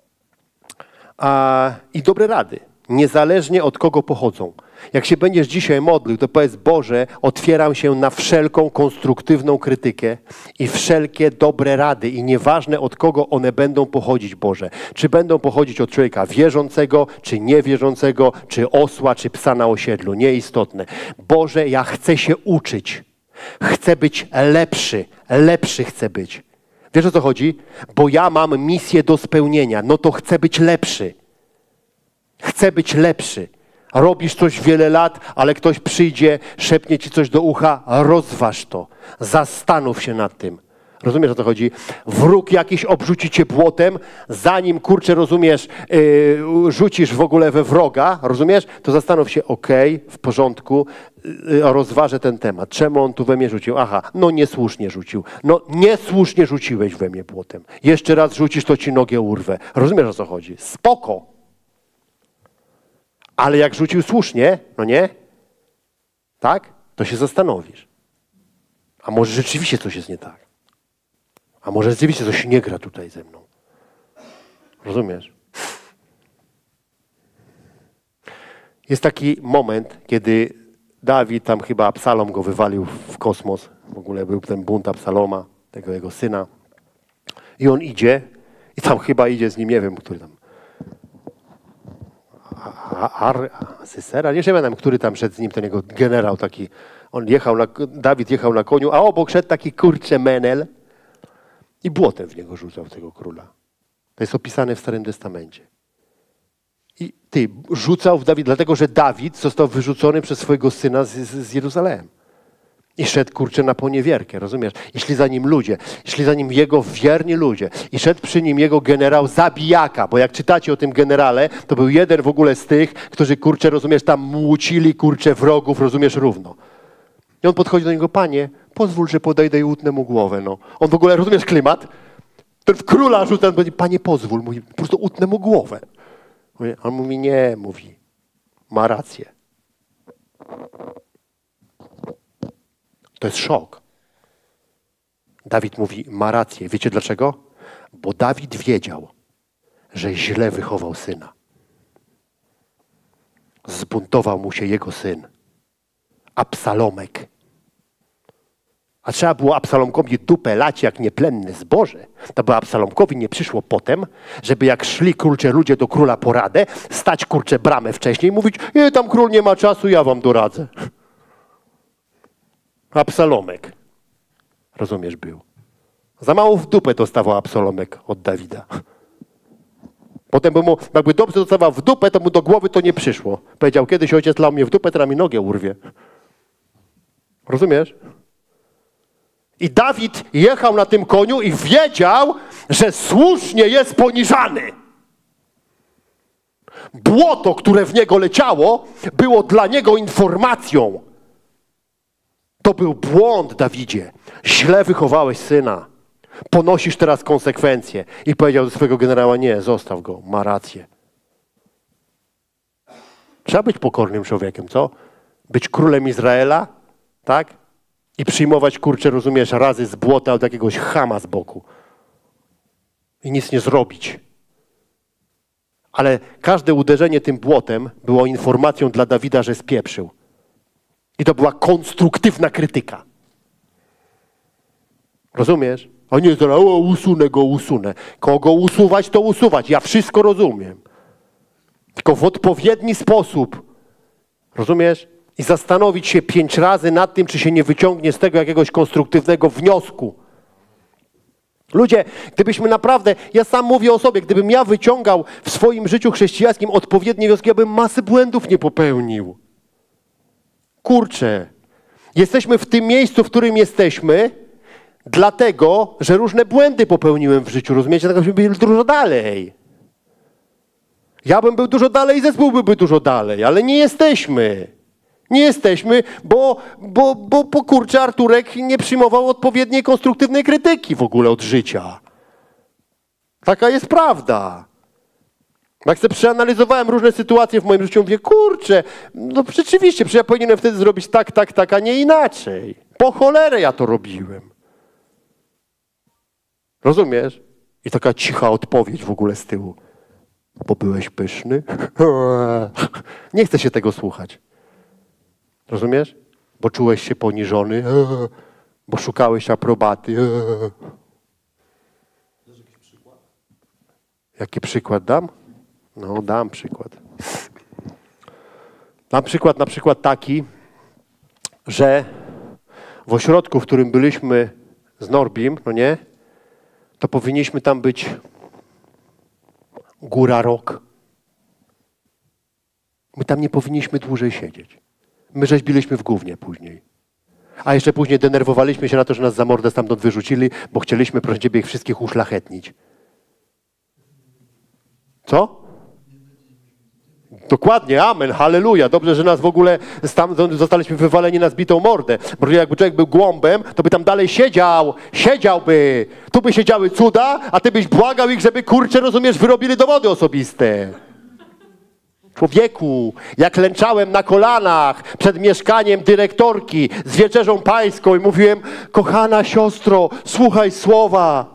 a, i dobre rady, niezależnie od kogo pochodzą. Jak się będziesz dzisiaj modlił, to powiedz, Boże, otwieram się na wszelką konstruktywną krytykę i wszelkie dobre rady i nieważne od kogo one będą pochodzić, Boże. Czy będą pochodzić od człowieka wierzącego, czy niewierzącego, czy osła, czy psa na osiedlu. Nieistotne. Boże, ja chcę się uczyć. Chcę być lepszy. Lepszy chcę być. Wiesz, o co chodzi? Bo ja mam misję do spełnienia. No to chcę być lepszy. Chcę być lepszy. Robisz coś wiele lat, ale ktoś przyjdzie, szepnie ci coś do ucha, rozważ to. Zastanów się nad tym. Rozumiesz, o co chodzi? Wróg jakiś obrzuci cię błotem, zanim, kurczę, rozumiesz, yy, rzucisz w ogóle we wroga, rozumiesz? To zastanów się, okej, okay, w porządku, yy, rozważę ten temat. Czemu on tu we mnie rzucił? Aha, no niesłusznie rzucił. No niesłusznie rzuciłeś we mnie błotem. Jeszcze raz rzucisz, to ci nogę urwę. Rozumiesz, o co chodzi? Spoko. Ale jak rzucił słusznie, no nie? Tak? To się zastanowisz. A może rzeczywiście coś jest nie tak. A może rzeczywiście coś nie gra tutaj ze mną. Rozumiesz? Jest taki moment, kiedy Dawid, tam chyba Absalom go wywalił w kosmos. W ogóle był ten bunt Absaloma, tego jego syna. I on idzie i tam chyba idzie z nim, nie wiem, który tam. Ar, Sysera, nie wiem, który tam szedł z nim, ten jego generał taki. On jechał, na, Dawid jechał na koniu, a obok szedł taki kurcze menel i błotem w niego rzucał tego króla. To jest opisane w Starym Testamencie. I ty, rzucał w Dawid, dlatego że Dawid został wyrzucony przez swojego syna z, z, z Jeruzalem. I szedł, kurczę, na poniewierkę, rozumiesz? I szli za nim ludzie, i szli za nim jego wierni ludzie. I szedł przy nim jego generał zabijaka, bo jak czytacie o tym generale, to był jeden w ogóle z tych, którzy, kurczę, rozumiesz, tam młócili, kurczę, wrogów, rozumiesz, równo. I on podchodzi do niego, panie, pozwól, że podejdę i utnę mu głowę, no. On w ogóle, rozumiesz klimat? Ten w króla rzuca, on mówi, panie, pozwól, mówi, po prostu utnę mu głowę. On mówi, nie, mówi, ma rację. To jest szok. Dawid mówi, ma rację. Wiecie dlaczego? Bo Dawid wiedział, że źle wychował syna. Zbuntował mu się jego syn. Absalomek. A trzeba było Absalomkowi dupę lać jak nieplenne zboże. To by Absalomkowi nie przyszło potem, żeby jak szli, kurczę, ludzie do króla poradę, stać, kurczę, bramę wcześniej i mówić, nie, tam król nie ma czasu, ja wam doradzę. Absalomek. Rozumiesz, był. Za mało w dupę dostawał Absalomek od Dawida. Potem by mu, jakby dobrze dostawał w dupę, to mu do głowy to nie przyszło. Powiedział, kiedyś ojciec lał mnie w dupę, teraz mi nogę urwie. Rozumiesz? I Dawid jechał na tym koniu i wiedział, że słusznie jest poniżany. Błoto, które w niego leciało, było dla niego informacją. To był błąd, Dawidzie. Źle wychowałeś syna. Ponosisz teraz konsekwencje. I powiedział do swojego generała, nie, zostaw go, ma rację. Trzeba być pokornym człowiekiem, co? Być królem Izraela, tak? I przyjmować, kurczę, rozumiesz, razy z błota od jakiegoś chama z boku. I nic nie zrobić. Ale każde uderzenie tym błotem było informacją dla Dawida, że spieprzył. I to była konstruktywna krytyka. Rozumiesz? A nie zaraz, o, usunę go, usunę. Kogo usuwać, to usuwać. Ja wszystko rozumiem. Tylko w odpowiedni sposób. Rozumiesz? I zastanowić się pięć razy nad tym, czy się nie wyciągnie z tego jakiegoś konstruktywnego wniosku. Ludzie, gdybyśmy naprawdę, ja sam mówię o sobie, gdybym ja wyciągał w swoim życiu chrześcijańskim odpowiednie wnioski, ja bym masy błędów nie popełnił. Kurczę, jesteśmy w tym miejscu, w którym jesteśmy, dlatego, że różne błędy popełniłem w życiu, rozumiecie? Tak byśmy byli dużo dalej. Ja bym był dużo dalej i zespół byłby dużo dalej, ale nie jesteśmy. Nie jesteśmy, bo, bo, bo, bo kurczę, Arturek nie przyjmował odpowiedniej konstruktywnej krytyki w ogóle od życia. Taka jest prawda. Jak sobie przeanalizowałem różne sytuacje w moim życiu, mówię, kurczę, no rzeczywiście, przecież ja powinienem wtedy zrobić tak, tak, tak, a nie inaczej. Po cholerę ja to robiłem. Rozumiesz? I taka cicha odpowiedź w ogóle z tyłu. Bo byłeś pyszny? Nie chcę się tego słuchać. Rozumiesz? Bo czułeś się poniżony, bo szukałeś aprobaty. Dasz jakiś przykład? Jaki przykład dam? No, dam przykład. Dam przykład na przykład taki, że w ośrodku, w którym byliśmy z Norbim, no nie, to powinniśmy tam być góra rok. My tam nie powinniśmy dłużej siedzieć. My rzeźbiliśmy w gównie później. A jeszcze później denerwowaliśmy się na to, że nas za mordę stamtąd wyrzucili, bo chcieliśmy, proszę ciebie, ich wszystkich uszlachetnić. Co? Dokładnie, amen, halleluja. Dobrze, że nas w ogóle stamtąd zostaliśmy wywaleni na zbitą mordę. Bo jakby człowiek był głąbem, to by tam dalej siedział. Siedziałby. Tu by się działy cuda, a ty byś błagał ich, żeby, kurczę, rozumiesz, wyrobili dowody osobiste. Człowieku, jak klęczałem na kolanach przed mieszkaniem dyrektorki z wieczerzą pańską i mówiłem, kochana siostro, słuchaj słowa.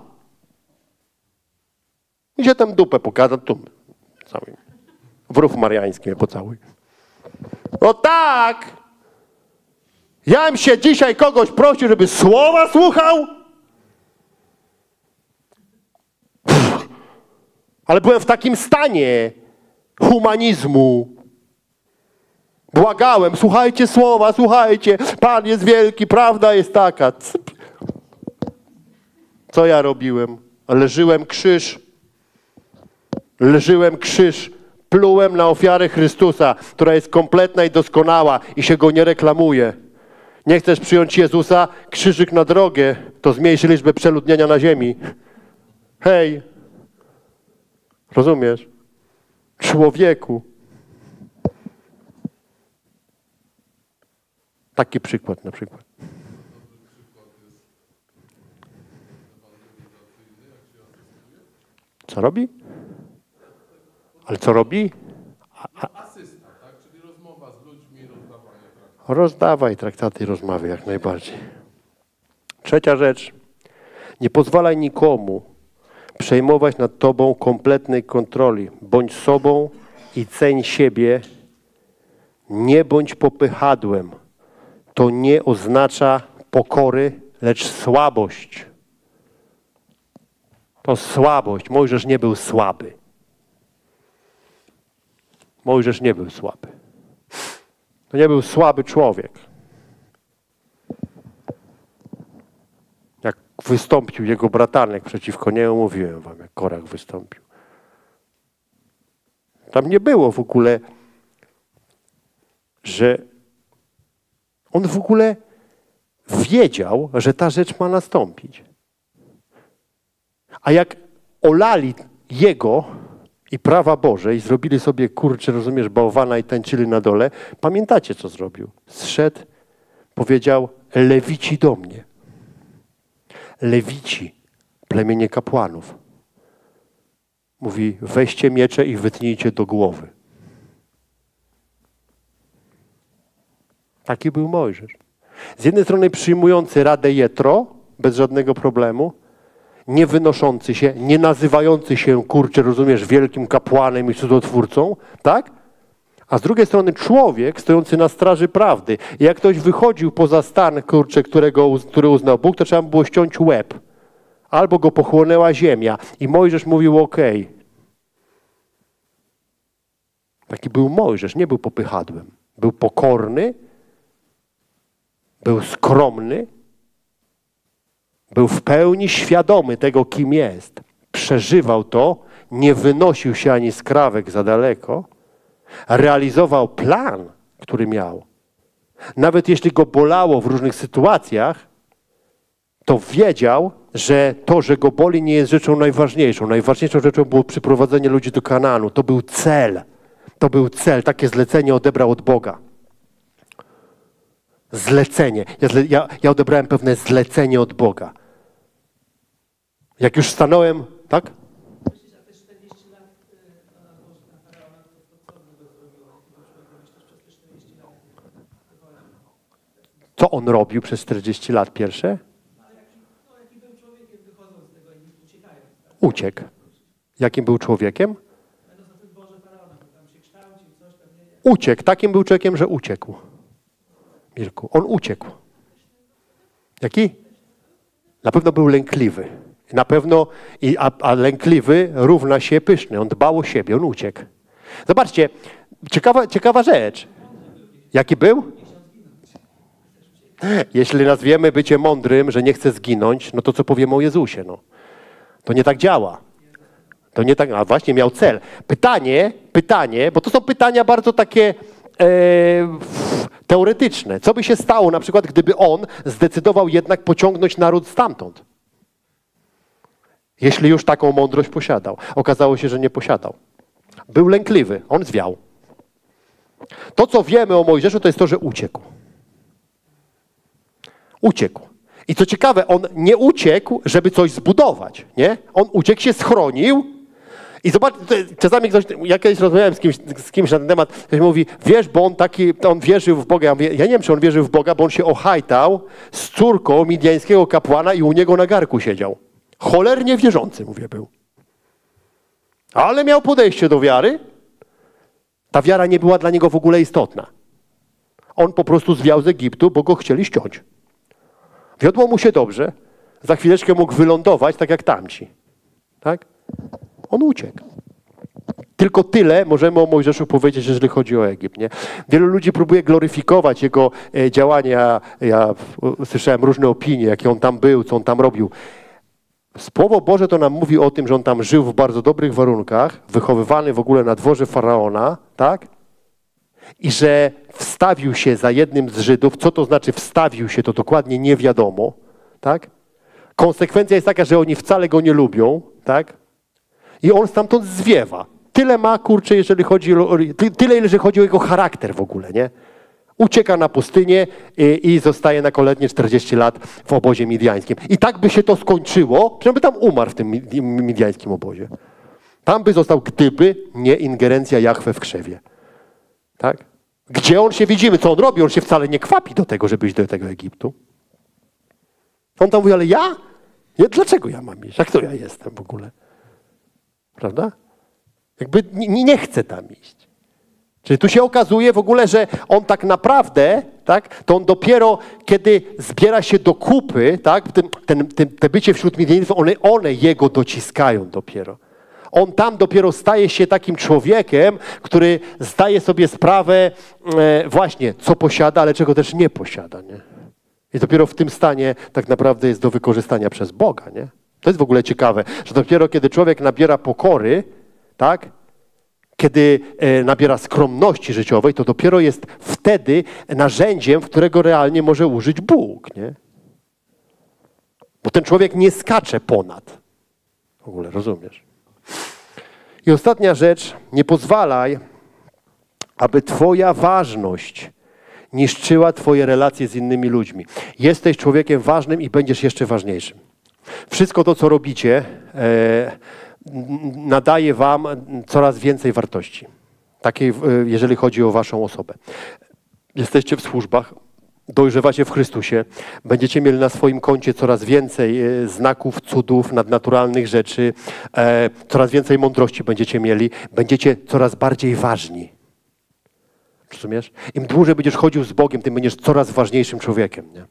Idzie tam dupę pokazać, tu cały. W rów mariański mnie pocałuj. No tak! Ja bym się dzisiaj kogoś prosił, żeby słowa słuchał? Pff, ale byłem w takim stanie humanizmu. Błagałem, słuchajcie słowa, słuchajcie, Pan jest wielki, prawda jest taka. Co ja robiłem? Leżyłem krzyż. Leżyłem krzyż. Plułem na ofiarę Chrystusa, która jest kompletna i doskonała i się go nie reklamuje. Nie chcesz przyjąć Jezusa? Krzyżyk na drogę, to zmniejszy liczbę przeludnienia na ziemi. Hej! Rozumiesz? Człowieku. Taki przykład na przykład. Co robi? Ale co robi? A, Asysta, tak? Czyli rozmowa z ludźmi, rozdawanie traktatów. rozdawaj traktaty i rozmawiaj jak najbardziej. Trzecia rzecz. Nie pozwalaj nikomu przejmować nad tobą kompletnej kontroli. Bądź sobą i ceń siebie. Nie bądź popychadłem. To nie oznacza pokory, lecz słabość. To słabość. Mojżesz nie był słaby. Mojżesz nie był słaby. To nie był słaby człowiek. Jak wystąpił jego bratanek przeciwko niemu, mówiłem wam, jak Korach wystąpił. Tam nie było w ogóle, że on w ogóle wiedział, że ta rzecz ma nastąpić. A jak olali jego i prawa Boże i zrobili sobie, kurczę, rozumiesz, bałwana i tańczyli na dole, pamiętacie, co zrobił? Zszedł, powiedział, Lewici do mnie. Lewici, plemienie kapłanów. Mówi, weźcie miecze i wytnijcie do głowy. Taki był Mojżesz. Z jednej strony przyjmujący radę Jetro, bez żadnego problemu, nie wynoszący się, nie nazywający się, kurczę, rozumiesz, wielkim kapłanem i cudotwórcą, tak? A z drugiej strony człowiek stojący na straży prawdy. I jak ktoś wychodził poza stan, kurczę, którego, który uznał Bóg, to trzeba było ściąć łeb. Albo go pochłonęła ziemia. I Mojżesz mówił, okej. Okay. Taki był Mojżesz, nie był popychadłem. Był pokorny, był skromny, był w pełni świadomy tego, kim jest. Przeżywał to, nie wynosił się ani skrawek za daleko, realizował plan, który miał. Nawet jeśli go bolało w różnych sytuacjach, to wiedział, że to, że go boli, nie jest rzeczą najważniejszą. Najważniejszą rzeczą było przyprowadzenie ludzi do Kanaanu. To był cel. To był cel. Takie zlecenie odebrał od Boga. Zlecenie. Ja, zle, ja, ja odebrałem pewne zlecenie od Boga. Jak już stanąłem, tak? Co on robił przez czterdzieści lat pierwsze? Uciekł. Jakim był człowiekiem? Uciekł. Takim był człowiekiem, że uciekł. Mirku, on uciekł. Jaki? Na pewno był lękliwy. Na pewno, i, a, a lękliwy równa się pyszny. On dbał o siebie, on uciekł. Zobaczcie, ciekawa, ciekawa rzecz. Jaki był? Jeśli nazwiemy bycie mądrym, że nie chce zginąć, no to co powiemy o Jezusie? No? To nie tak działa. To nie tak, a właśnie miał cel. Pytanie, pytanie, bo to są pytania bardzo takie e, teoretyczne. Co by się stało na przykład, gdyby on zdecydował jednak pociągnąć naród stamtąd? Jeśli już taką mądrość posiadał. Okazało się, że nie posiadał. Był lękliwy, on zwiał. To, co wiemy o Mojżeszu, to jest to, że uciekł. Uciekł. I co ciekawe, on nie uciekł, żeby coś zbudować, nie? On uciekł, się schronił I zobacz, czasami ktoś, ja kiedyś rozmawiałem z kimś, z kimś na ten temat, ktoś mówi, wiesz, bo on taki, on wierzył w Boga. Ja mówię, ja nie wiem, czy on wierzył w Boga, bo on się ochajtał z córką midjańskiego kapłana i u niego na garku siedział. Cholernie wierzący, mówię, był. Ale miał podejście do wiary. Ta wiara nie była dla niego w ogóle istotna. On po prostu zwiał z Egiptu, bo go chcieli ściąć. Wiodło mu się dobrze. Za chwileczkę mógł wylądować, tak jak tamci. Tak? On uciekł. Tylko tyle możemy o Mojżeszu powiedzieć, jeżeli chodzi o Egipt. Nie? Wielu ludzi próbuje gloryfikować jego e, działania. Ja w, słyszałem różne opinie, jakie on tam był, co on tam robił. Słowo Boże to nam mówi o tym, że on tam żył w bardzo dobrych warunkach, wychowywany w ogóle na dworze Faraona, tak? I że wstawił się za jednym z Żydów. Co to znaczy wstawił się, to dokładnie nie wiadomo, tak? Konsekwencja jest taka, że oni wcale go nie lubią, tak? I on stamtąd zwiewa. Tyle ma, kurczę, jeżeli chodzi o, tyle, jeżeli chodzi o jego charakter w ogóle, nie? Ucieka na pustynię i, i zostaje na kolejne czterdzieści lat w obozie midjańskim. I tak by się to skończyło, że by tam umarł w tym midjańskim obozie. Tam by został, gdyby nie ingerencja Jahwe w krzewie. Tak? Gdzie on się, widzimy, co on robi? On się wcale nie kwapi do tego, żeby iść do tego Egiptu. On tam mówi, ale ja? ja? Dlaczego ja mam iść? Jak to ja jestem w ogóle? Prawda? Jakby nie, nie chcę tam iść. Czyli tu się okazuje w ogóle, że on tak naprawdę, tak, to on dopiero, kiedy zbiera się do kupy, tak, ten, ten, ten, te bycie wśród Midjanitów, one, one jego dociskają dopiero. On tam dopiero staje się takim człowiekiem, który zdaje sobie sprawę e, właśnie, co posiada, ale czego też nie posiada. Nie? I dopiero w tym stanie tak naprawdę jest do wykorzystania przez Boga. Nie? To jest w ogóle ciekawe, że dopiero kiedy człowiek nabiera pokory, tak, kiedy e, nabiera skromności życiowej, to dopiero jest wtedy narzędziem, którego realnie może użyć Bóg. Nie? Bo ten człowiek nie skacze ponad. W ogóle, rozumiesz? I ostatnia rzecz, nie pozwalaj, aby twoja ważność niszczyła twoje relacje z innymi ludźmi. Jesteś człowiekiem ważnym i będziesz jeszcze ważniejszym. Wszystko to, co robicie, e, nadaje wam coraz więcej wartości. Takiej, jeżeli chodzi o waszą osobę. Jesteście w służbach, dojrzewacie w Chrystusie, będziecie mieli na swoim koncie coraz więcej znaków, cudów, nadnaturalnych rzeczy, e, coraz więcej mądrości będziecie mieli, będziecie coraz bardziej ważni. Rozumiesz? Im dłużej będziesz chodził z Bogiem, tym będziesz coraz ważniejszym człowiekiem. Nie?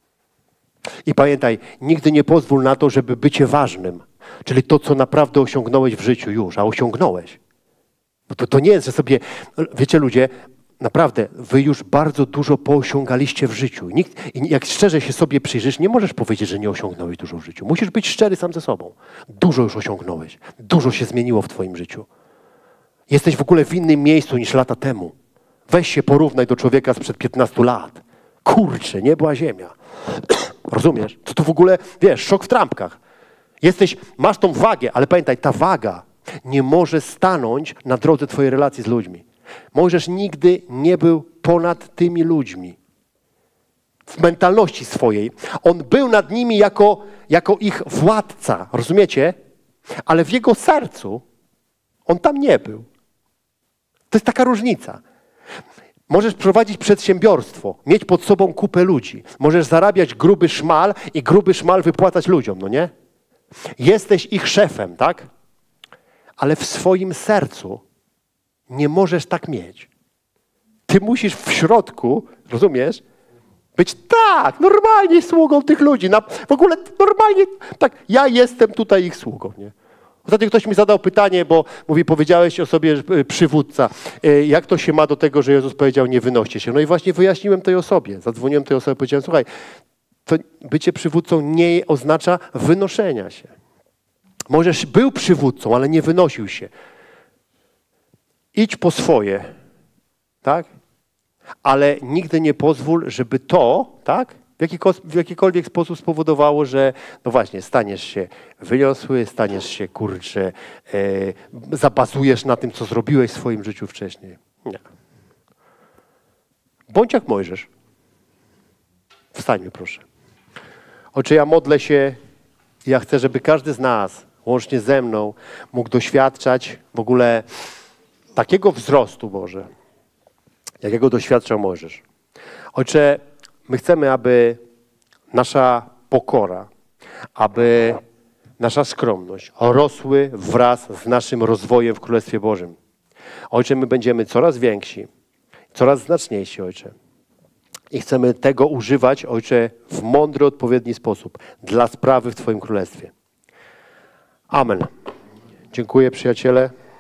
I pamiętaj, nigdy nie pozwól na to, żeby bycie ważnym, czyli to, co naprawdę osiągnąłeś w życiu już, a osiągnąłeś. Bo to, to nie jest, że sobie, wiecie ludzie, naprawdę, wy już bardzo dużo poosiągaliście w życiu. Nikt, i jak szczerze się sobie przyjrzysz, nie możesz powiedzieć, że nie osiągnąłeś dużo w życiu. Musisz być szczery sam ze sobą. Dużo już osiągnąłeś. Dużo się zmieniło w twoim życiu. Jesteś w ogóle w innym miejscu niż lata temu. Weź się porównaj do człowieka sprzed piętnastu lat. Kurczę, nie była ziemia. Rozumiesz? To tu w ogóle, wiesz, szok w trampkach. Jesteś, masz tą wagę, ale pamiętaj, ta waga nie może stanąć na drodze twojej relacji z ludźmi. Mojżesz nigdy nie był ponad tymi ludźmi. W mentalności swojej. On był nad nimi jako, jako ich władca, rozumiecie? Ale w jego sercu on tam nie był. To jest taka różnica. Możesz prowadzić przedsiębiorstwo, mieć pod sobą kupę ludzi. Możesz zarabiać gruby szmal i gruby szmal wypłacać ludziom, no nie? Jesteś ich szefem, tak? Ale w swoim sercu nie możesz tak mieć. Ty musisz w środku, rozumiesz, być tak, normalnie sługą tych ludzi. Na, w ogóle normalnie, tak, ja jestem tutaj ich sługą, nie? Ostatnio ktoś mi zadał pytanie, bo mówi, powiedziałeś o sobie przywódca. Jak to się ma do tego, że Jezus powiedział, nie wynoście się? No i właśnie wyjaśniłem tej osobie. Zadzwoniłem tej osobie, powiedziałem, słuchaj, to bycie przywódcą nie oznacza wynoszenia się. Możesz był przywódcą, ale nie wynosił się. Idź po swoje, tak? Ale nigdy nie pozwól, żeby to, tak? W, jakiko, w jakikolwiek sposób spowodowało, że no właśnie, staniesz się wyniosły, staniesz się, kurczę, e, zabazujesz na tym, co zrobiłeś w swoim życiu wcześniej. Nie. Bądź jak Mojżesz. Wstańmy, proszę. Ojcze, ja modlę się, ja chcę, żeby każdy z nas łącznie ze mną, mógł doświadczać w ogóle takiego wzrostu, Boże, jakiego doświadczał Mojżesz. Ojcze, my chcemy, aby nasza pokora, aby nasza skromność rosły wraz z naszym rozwojem w Królestwie Bożym. Ojcze, my będziemy coraz więksi, coraz znaczniejsi, Ojcze. I chcemy tego używać, Ojcze, w mądry, odpowiedni sposób dla sprawy w Twoim Królestwie. Amen. Dziękuję, przyjaciele.